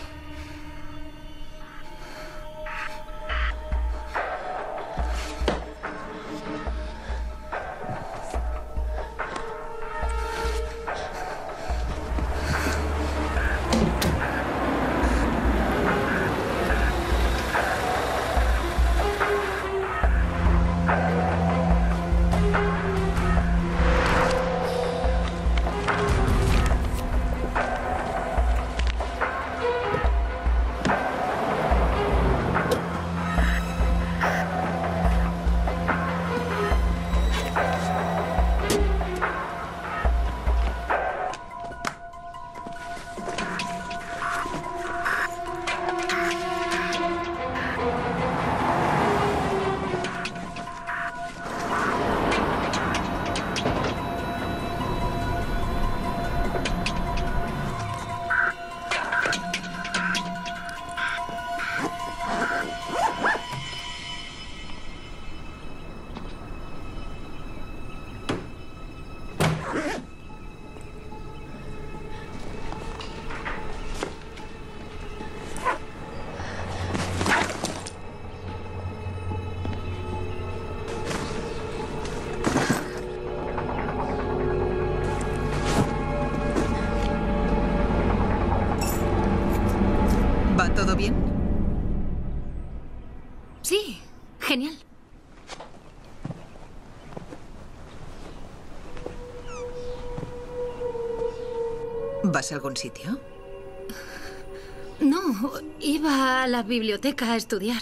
¿Va todo bien? Sí, genial. ¿Vas a algún sitio? No, iba a la biblioteca a estudiar.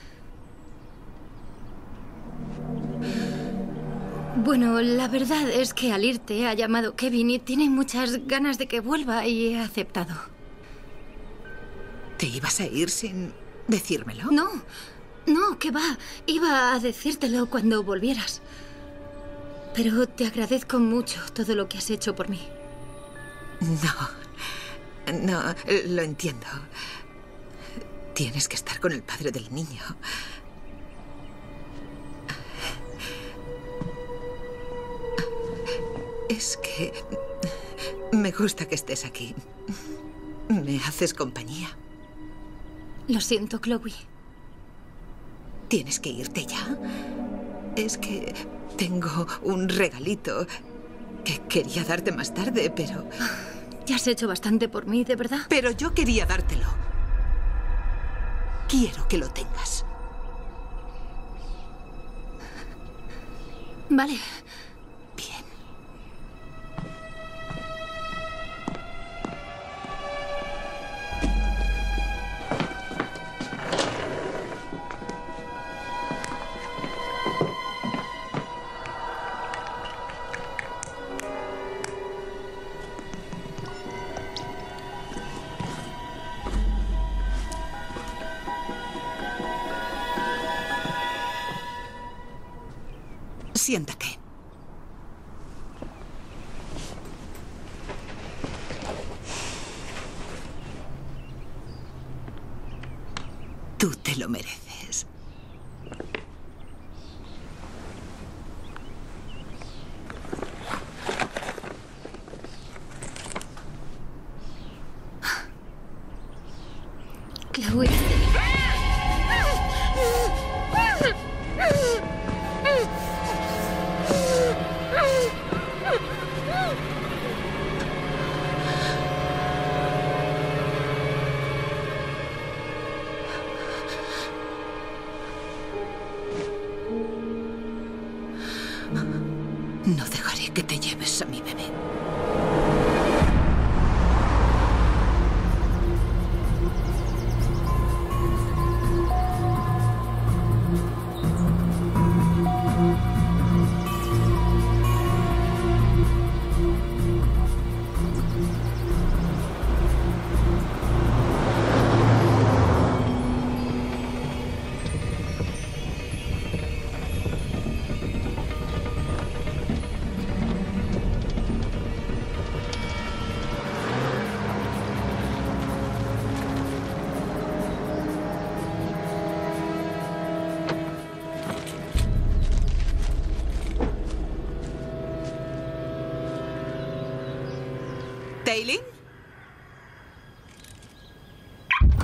Bueno, la verdad es que al irte ha llamado Kevin y tiene muchas ganas de que vuelva y he aceptado. ¿Te ibas a ir sin decírmelo? No, que va. Iba a decírtelo cuando volvieras. Pero te agradezco mucho todo lo que has hecho por mí. No, lo entiendo. Tienes que estar con el padre del niño. Es que me gusta que estés aquí. Me haces compañía. Lo siento, Chloe. ¿Tienes que irte ya? Es que tengo un regalito que quería darte más tarde, pero... Ya has hecho bastante por mí, ¿de verdad? Pero yo quería dártelo. Quiero que lo tengas. Vale. Bien. Siéntate. Tú te lo mereces. Chloe. No dejaré que te lleves a mi bebé. ¿Taylin?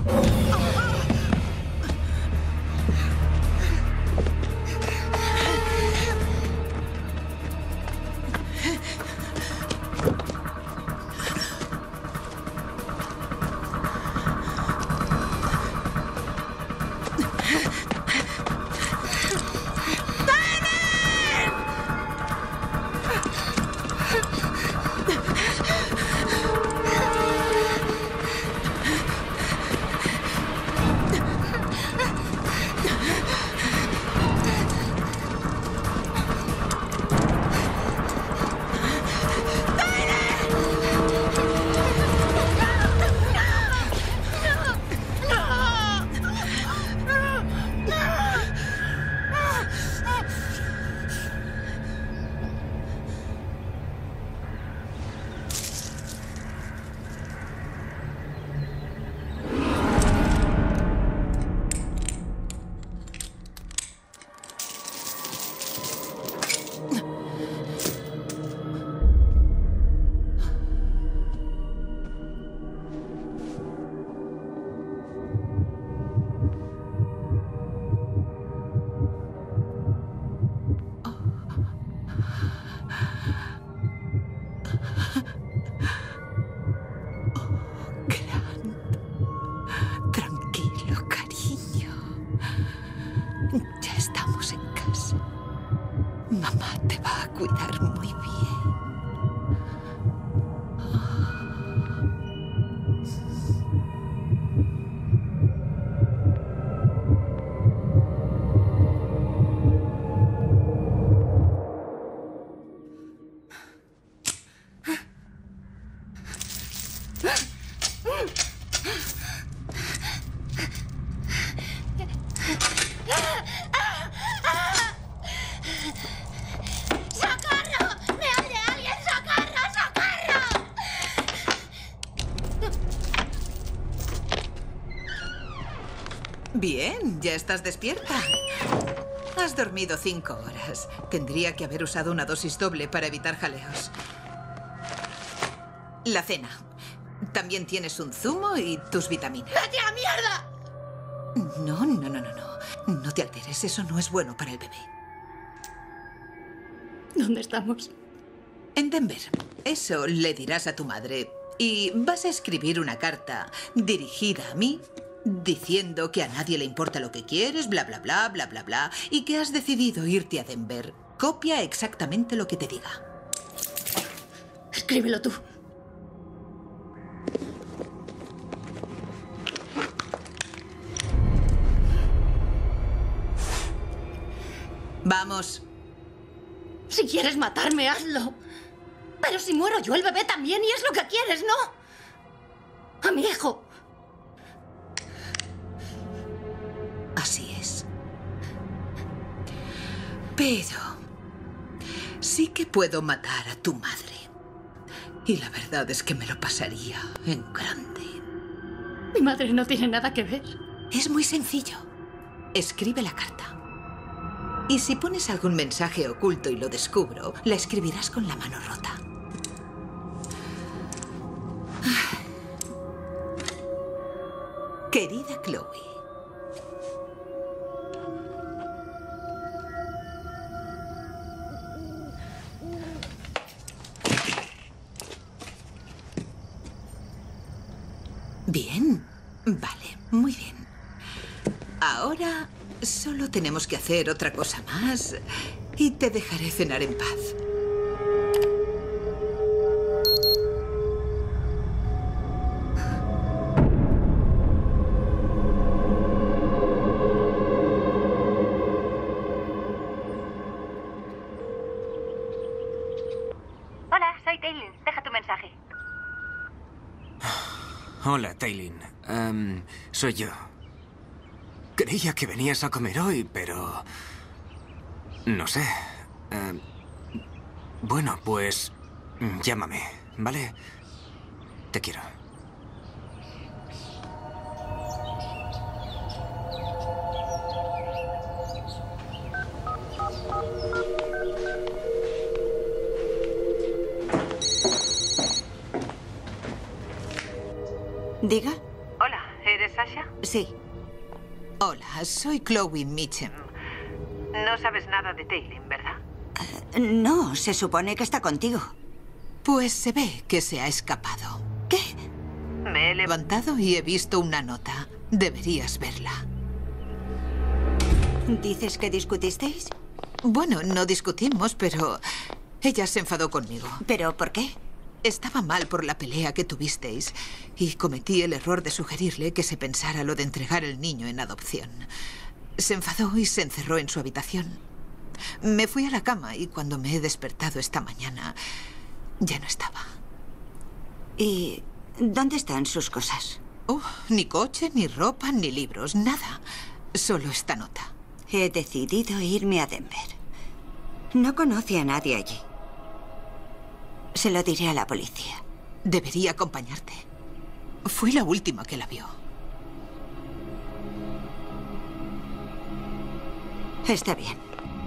cuidar muy bien. Bien, ya estás despierta. Has dormido 5 horas. Tendría que haber usado una dosis doble para evitar jaleos. La cena. También tienes un zumo y tus vitaminas. ¡Vete a la mierda! No. No te alteres, eso no es bueno para el bebé. ¿Dónde estamos? En Denver. Eso le dirás a tu madre. Y vas a escribir una carta dirigida a mí, diciendo que a nadie le importa lo que quieres, bla, bla, bla, bla, bla, bla, y que has decidido irte a Denver. Copia exactamente lo que te diga. Escríbelo tú. Vamos. Si quieres matarme, hazlo. Pero si muero yo, el bebé también, y es lo que quieres, ¿no? A mi hijo. Así es. Pero sí que puedo matar a tu madre. Y la verdad es que me lo pasaría en grande. Mi madre no tiene nada que ver. Es muy sencillo. Escribe la carta. Y si pones algún mensaje oculto y lo descubro, la escribirás con la mano rota. Querida Chloe. Bien. Vale, muy bien. Ahora solo tenemos que hacer otra cosa más y te dejaré cenar en paz. Hola, soy Taylin. Deja tu mensaje. Hola, Taylin. Soy yo. Creía que venías a comer hoy, pero... no sé. Bueno, pues... llámame, ¿vale? Te quiero. Diga. Hola, ¿eres Sasha? Sí. Hola, soy Chloe Mitchum. No sabes nada de Taylin, ¿verdad? No, se supone que está contigo. Pues se ve que se ha escapado. ¿Qué? Me he levantado y he visto una nota. Deberías verla. ¿Dices que discutisteis? Bueno, no discutimos, pero ella se enfadó conmigo. ¿Pero por qué? Estaba mal por la pelea que tuvisteis y cometí el error de sugerirle que se pensara lo de entregar el niño en adopción. Se enfadó y se encerró en su habitación. Me fui a la cama y cuando me he despertado esta mañana ya no estaba. ¿Y dónde están sus cosas? Ni coche, ni ropa, ni libros, nada. Solo esta nota. He decidido irme a Denver. No conoce a nadie allí. Se lo diré a la policía. Debería acompañarte. Fui la última que la vio. Está bien.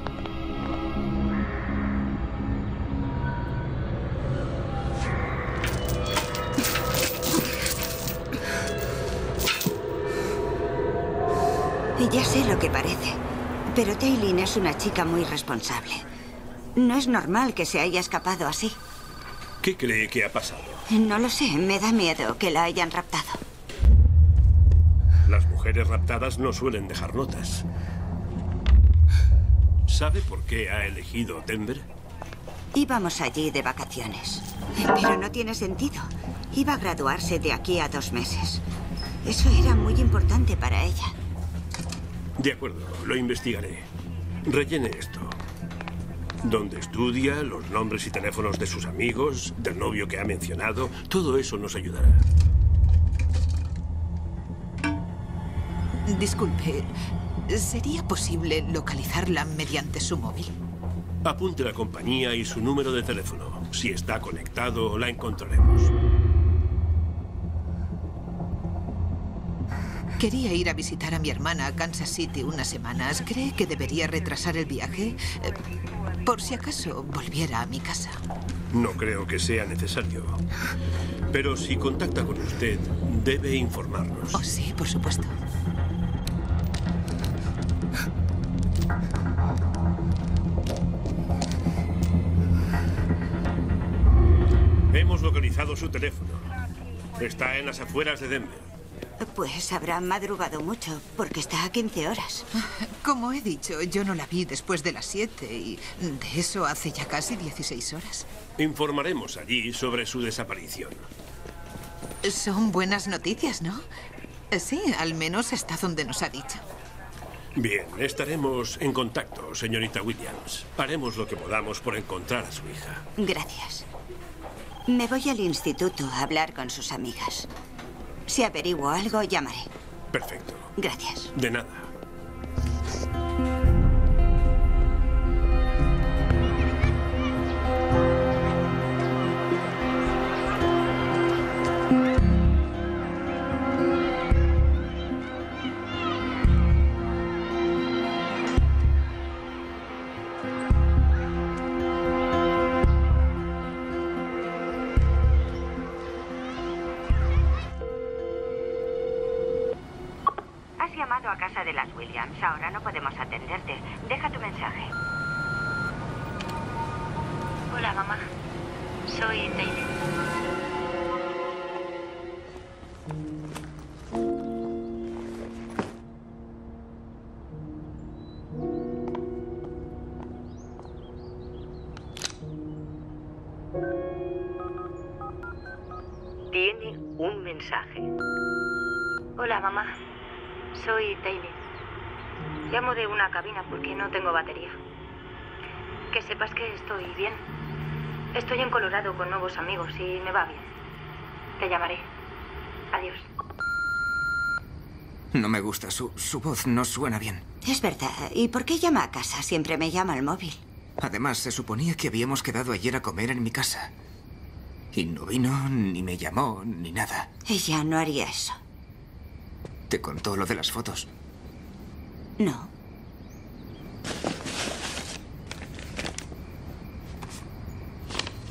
Y ya sé lo que parece, pero Taylin es una chica muy responsable. No es normal que se haya escapado así. ¿Qué cree que ha pasado? No lo sé, me da miedo que la hayan raptado. Las mujeres raptadas no suelen dejar notas. ¿Sabe por qué ha elegido Denver? Íbamos allí de vacaciones. Pero no tiene sentido. Iba a graduarse de aquí a 2 meses. Eso era muy importante para ella. De acuerdo, lo investigaré. Rellene esto. Dónde estudia, los nombres y teléfonos de sus amigos, del novio que ha mencionado. Todo eso nos ayudará. Disculpe, ¿sería posible localizarla mediante su móvil? Apunte la compañía y su número de teléfono. Si está conectado, la encontraremos. Quería ir a visitar a mi hermana a Kansas City unas semanas. ¿Cree que debería retrasar el viaje? Por si acaso volviera a mi casa. No creo que sea necesario. Pero si contacta con usted, debe informarnos. Oh, sí, por supuesto. Hemos localizado su teléfono. Está en las afueras de Denver. Pues habrá madrugado mucho, porque está a 15 horas. Como he dicho, yo no la vi después de las 7 y de eso hace ya casi 16 horas. Informaremos allí sobre su desaparición. Son buenas noticias, ¿no? Sí, al menos está donde nos ha dicho. Bien, estaremos en contacto, señorita Williams. Haremos lo que podamos por encontrar a su hija. Gracias. Me voy al instituto a hablar con sus amigas. Si averiguo algo, llamaré. Perfecto. Gracias. De nada. A casa de las Williams. Ahora no podemos atenderte. Deja tu mensaje. Hola, mamá. Soy Taylor. Tiene un mensaje. Hola, mamá. Soy Taylor. Llamo de una cabina porque no tengo batería. Que sepas que estoy bien. Estoy en Colorado con nuevos amigos y me va bien. Te llamaré. Adiós. No me gusta. Su voz no suena bien. Es verdad. ¿Y por qué llama a casa? Siempre me llama al móvil. Además, se suponía que habíamos quedado ayer a comer en mi casa. Y no vino, ni me llamó, ni nada. Ella no haría eso. ¿Te contó lo de las fotos? No.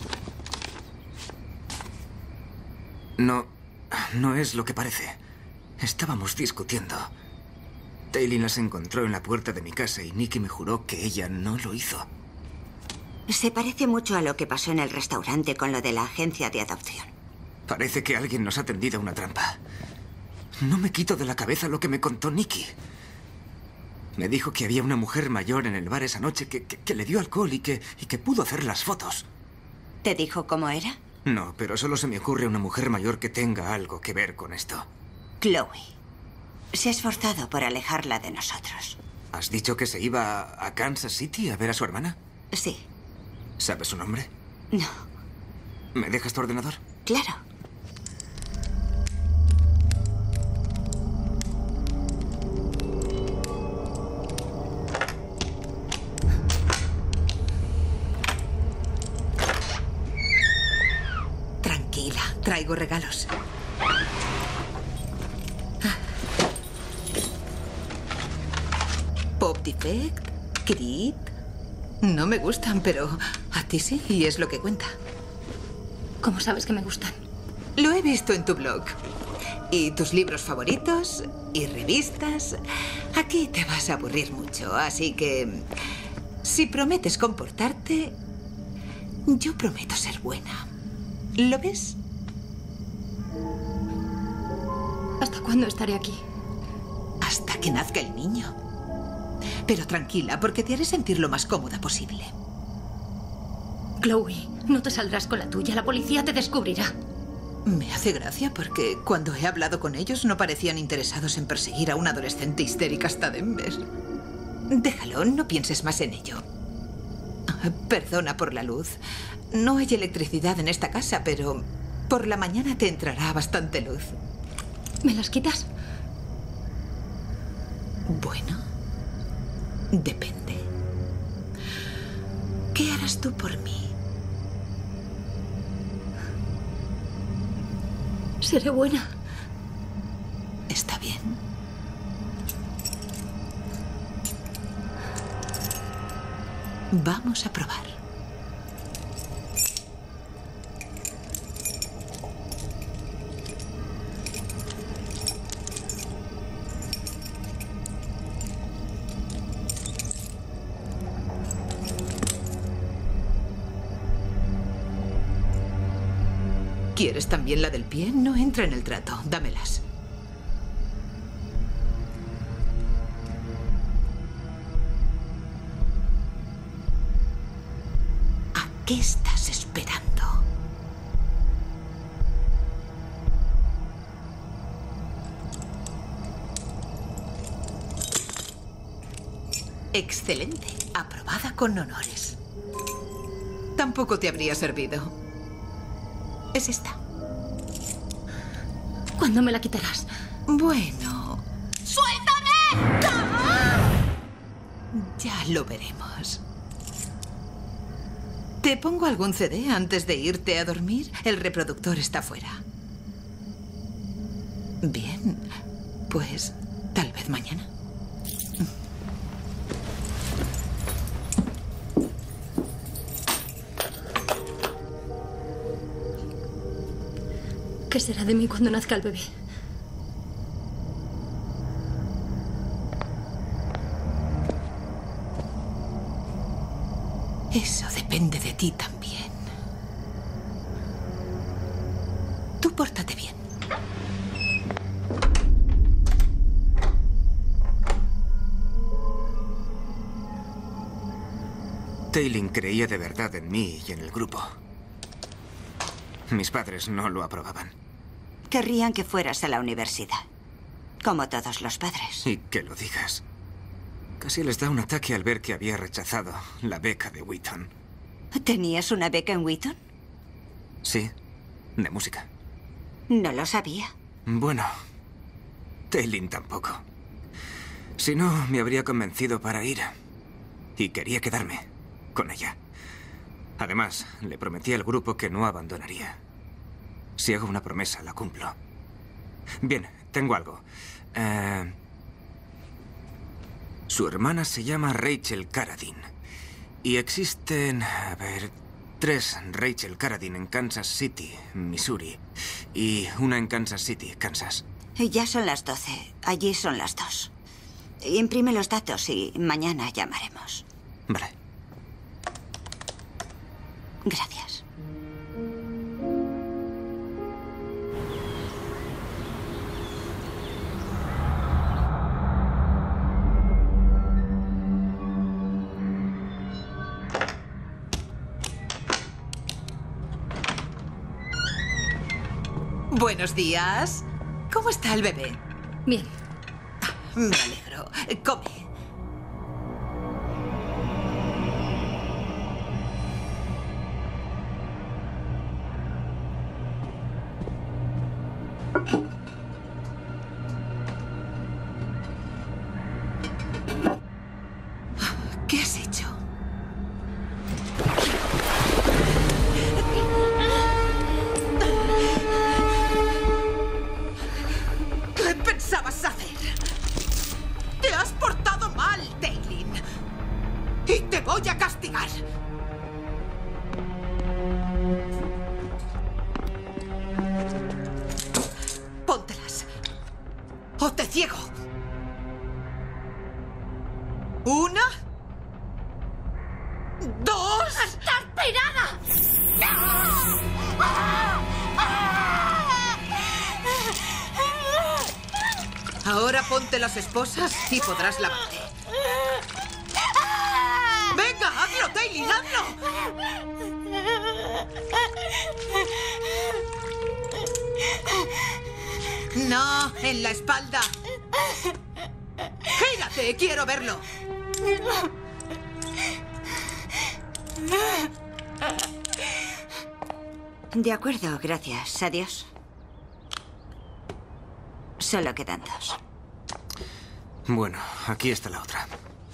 No es lo que parece. Estábamos discutiendo. Taylin las encontró en la puerta de mi casa y Nikki me juró que ella no lo hizo. Se parece mucho a lo que pasó en el restaurante con lo de la agencia de adopción. Parece que alguien nos ha tendido una trampa. No me quito de la cabeza lo que me contó Nikki. Me dijo que había una mujer mayor en el bar esa noche que le dio alcohol y que pudo hacer las fotos. ¿Te dijo cómo era? No, pero solo se me ocurre una mujer mayor que tenga algo que ver con esto. Chloe. Se ha esforzado por alejarla de nosotros. ¿Has dicho que se iba a Kansas City a ver a su hermana? Sí. ¿Sabes su nombre? No. ¿Me dejas tu ordenador? Claro. Tranquila, traigo regalos. Pop Defect, Crit. No me gustan, pero a ti sí, y es lo que cuenta. ¿Cómo sabes que me gustan? Lo he visto en tu blog. Y tus libros favoritos, y revistas. Aquí te vas a aburrir mucho, así que... si prometes comportarte, yo prometo ser buena. ¿Lo ves? ¿Hasta cuándo estaré aquí? Hasta que nazca el niño. Pero tranquila, porque te haré sentir lo más cómoda posible. Chloe, no te saldrás con la tuya. La policía te descubrirá. Me hace gracia porque cuando he hablado con ellos no parecían interesados en perseguir a una adolescente histérica hasta Denver. Déjalo, no pienses más en ello. Perdona por la luz. No hay electricidad en esta casa, pero por la mañana te entrará bastante luz. ¿Me las quitas? Bueno, depende. ¿Qué harás tú por mí? Seré buena. Está bien. Vamos a probar. ¿Quieres también la del pie? No entra en el trato. Dámelas. ¿A qué estás esperando? Excelente. Aprobada con honores. Tampoco te habría servido. Es esta. ¿Cuándo me la quitarás? Bueno... ¡Suéltame! ¡Ah! Ya lo veremos. ¿Te pongo algún CD antes de irte a dormir? El reproductor está fuera. Bien, pues tal vez mañana. ¿Qué será de mí cuando nazca el bebé? Eso depende de ti también. Tú pórtate bien. Taylin creía de verdad en mí y en el grupo. Mis padres no lo aprobaban. Querrían que fueras a la universidad, como todos los padres. Y que lo digas. Casi les da un ataque al ver que había rechazado la beca de Wheaton. ¿Tenías una beca en Wheaton? Sí, de música. No lo sabía. Bueno, Taylin tampoco. Si no, me habría convencido para ir. Y quería quedarme con ella. Además, le prometí al grupo que no abandonaría. Si hago una promesa, la cumplo. Bien, tengo algo. Su hermana se llama Rachel Carradine. Y existen, 3 Rachel Carradine en Kansas City, Missouri. Y una en Kansas City, Kansas. Ya son las 12. Allí son las 2. Imprime los datos y mañana llamaremos. Vale. Gracias. Buenos días. ¿Cómo está el bebé? Bien. Me alegro. Come. ¿Qué has hecho? ¿Qué pensabas hacer? Te has portado mal, Taylin. Y te voy a castigar. Póntelas. O te ciego. Una. Dos. ¡Estás pirada! Ahora ponte las esposas y podrás lavarte. ¡Venga, hazlo, Taylin, hazlo! No, en la espalda. Gírate, quiero verlo. De acuerdo, gracias. Adiós. Solo quedan 2. Bueno, aquí está la otra.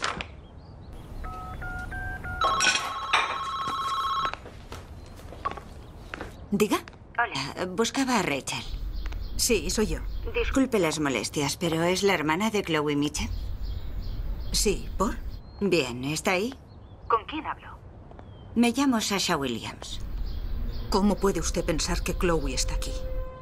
¿Diga? Hola. Buscaba a Rachel. Sí, soy yo. Disculpe las molestias, pero ¿es la hermana de Chloe Mitchell? Sí, ¿por? Bien, ¿está ahí? ¿Con quién hablo? Me llamo Sasha Williams. ¿Cómo puede usted pensar que Chloe está aquí?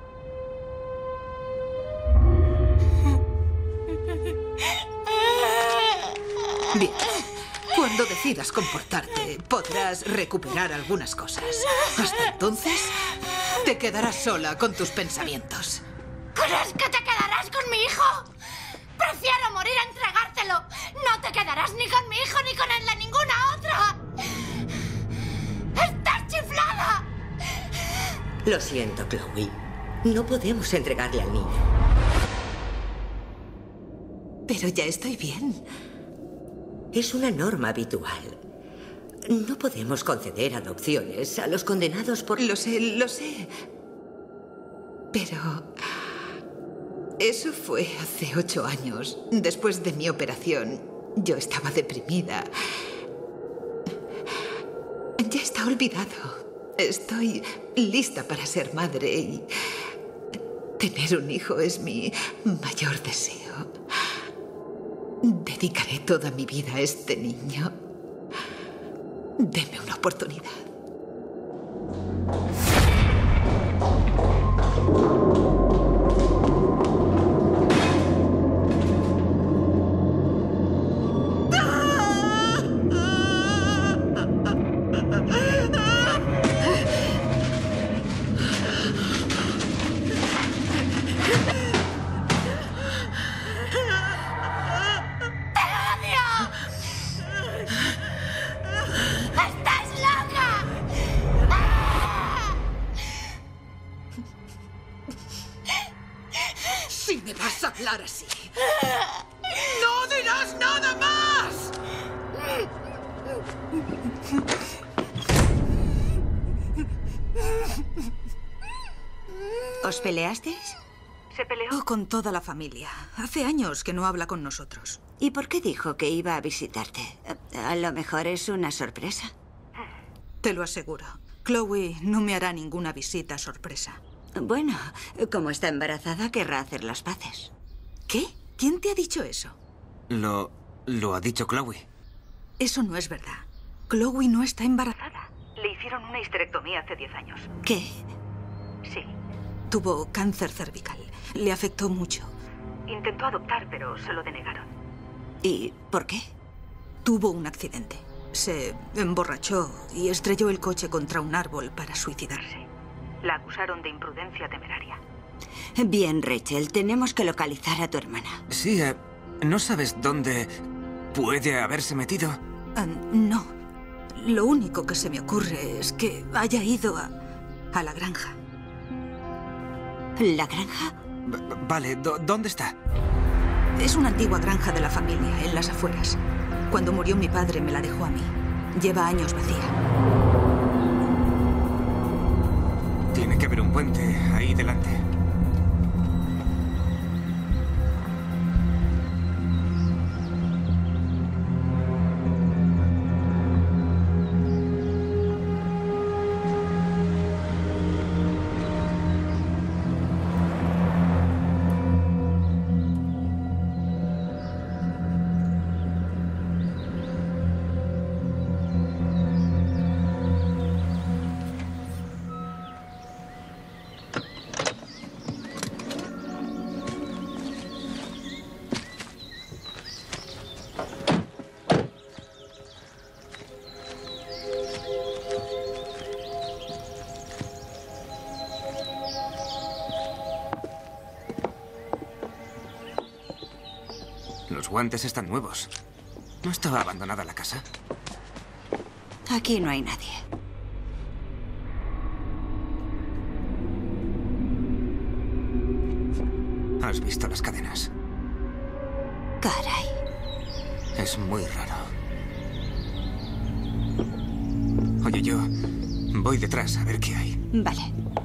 Bien. Cuando decidas comportarte, podrás recuperar algunas cosas. Hasta entonces, te quedarás sola con tus pensamientos. ¿Crees que te quedarás con mi hijo? Prefiero morir a entregártelo. No te quedarás ni con mi hijo ni con el de ninguna otra. ¡Estás chiflada! Lo siento, Chloe. No podemos entregarle al niño. Pero ya estoy bien. Es una norma habitual. No podemos conceder adopciones a los condenados por... Lo sé. Pero... eso fue hace 8 años. Después de mi operación, yo estaba deprimida. Ya está olvidado. Estoy lista para ser madre y... tener un hijo es mi mayor deseo. Dedicaré toda mi vida a este niño. Deme una oportunidad. Si me vas a hablar así, ¡no dirás nada más! ¿Os peleasteis? Se peleó. Oh, con toda la familia. Hace años que no habla con nosotros. ¿Y por qué dijo que iba a visitarte? A lo mejor es una sorpresa. Te lo aseguro. Chloe no me hará ninguna visita sorpresa. Bueno, como está embarazada, querrá hacer las paces. ¿Qué? ¿Quién te ha dicho eso? Lo ha dicho Chloe. Eso no es verdad. Chloe no está embarazada. Le hicieron una histerectomía hace 10 años. ¿Qué? Sí. tuvo cáncer cervical. Le afectó mucho. Intentó adoptar, pero se lo denegaron. ¿Y por qué? Tuvo un accidente. Se emborrachó y estrelló el coche contra un árbol para suicidarse. La acusaron de imprudencia temeraria. Bien, Rachel, tenemos que localizar a tu hermana. Sí, ¿no sabes dónde puede haberse metido? No. Lo único que se me ocurre es que haya ido a la granja. ¿La granja? Vale, ¿dónde está? Es una antigua granja de la familia, en las afueras. Cuando murió mi padre me la dejó a mí. Lleva años vacía. Tiene que haber un puente ahí delante. Los guantes están nuevos. ¿No estaba abandonada la casa? Aquí no hay nadie. ¿Has visto las cadenas? Caray. Es muy raro. Oye, yo voy detrás a ver qué hay. Vale.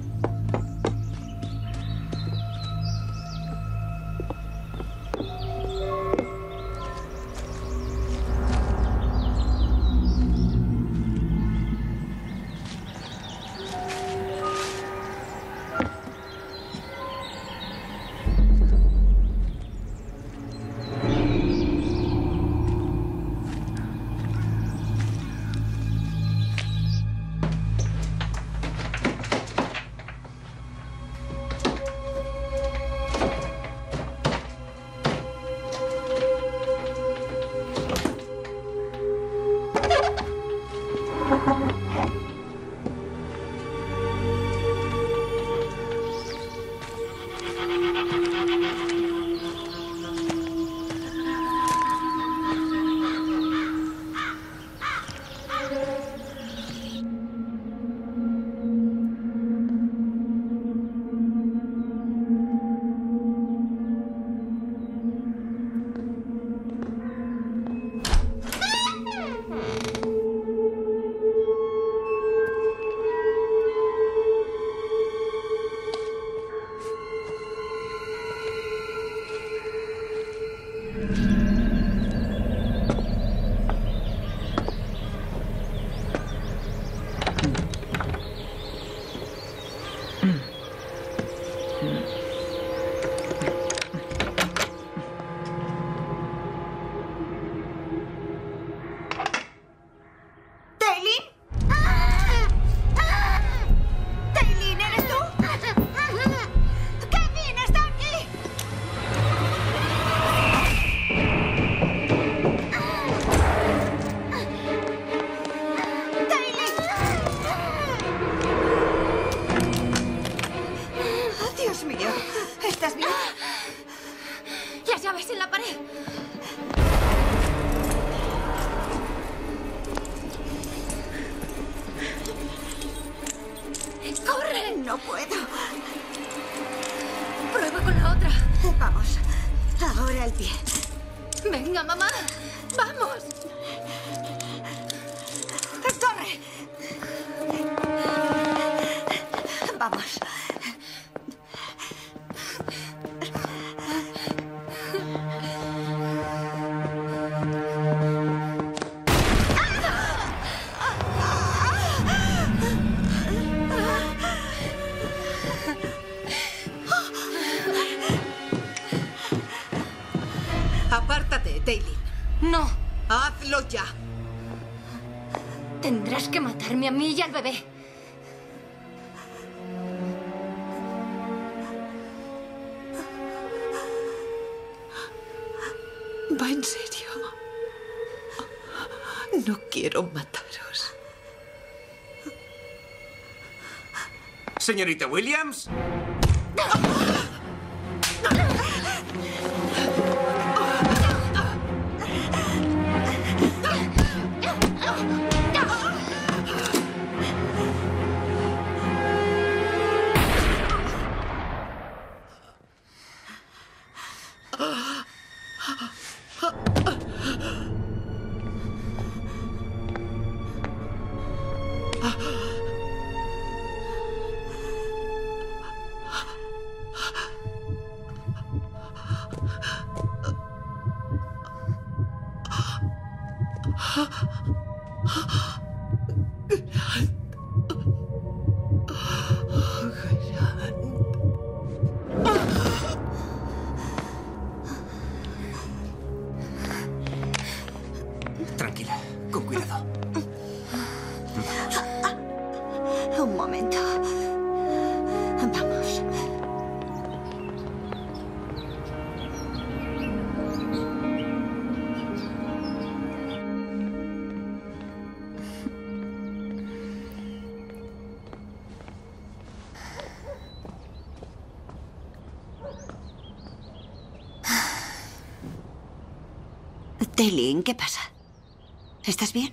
No puedo. Prueba con la otra. Vamos. Ahora el pie. Venga, mamá. ¡Vamos! ¡Corre! Vamos. Apártate, Taylin. No. Hazlo ya. Tendrás que matarme a mí y al bebé. Va en serio. No quiero mataros. Señorita Williams. Tranquila, con cuidado. Vamos. Un momento. Vamos. Taylin, ¿qué pasa? ¿Estás bien?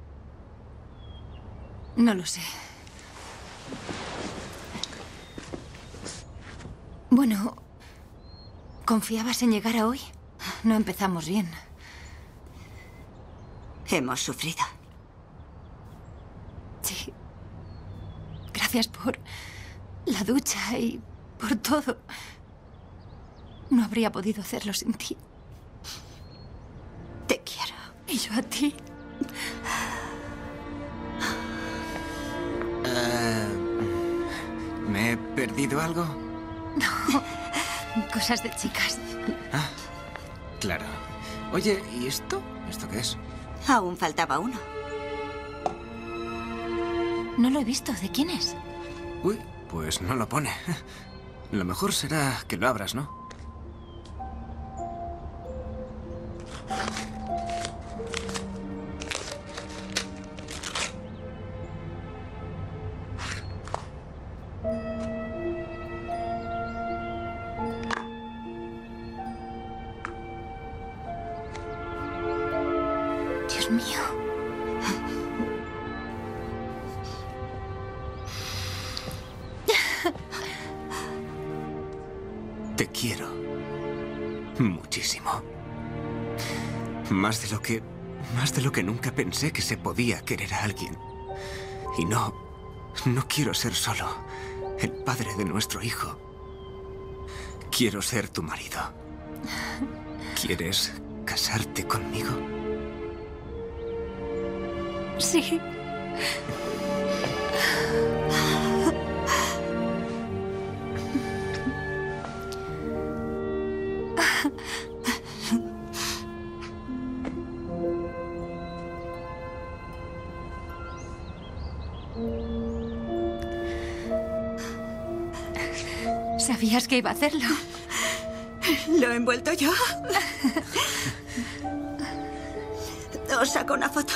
No lo sé. Bueno, ¿confiabas en llegar a hoy? No empezamos bien. Hemos sufrido. Sí. Gracias por la ducha y por todo. No habría podido hacerlo sin ti. Te quiero. Y yo a ti. ¿Me he perdido algo? No. Cosas de chicas. Ah, claro. Oye, ¿y esto? ¿Esto qué es? Aún faltaba uno. No lo he visto. ¿De quién es? Uy, pues no lo pone. Lo mejor será que lo abras, ¿no? Dios mío. Te quiero. Muchísimo. Más de lo que nunca pensé que se podía querer a alguien. Y no quiero ser solo el padre de nuestro hijo. Quiero ser tu marido. ¿Quieres casarte conmigo? Sí. ¿Sabías que iba a hacerlo? Lo he envuelto yo. Os saco una foto.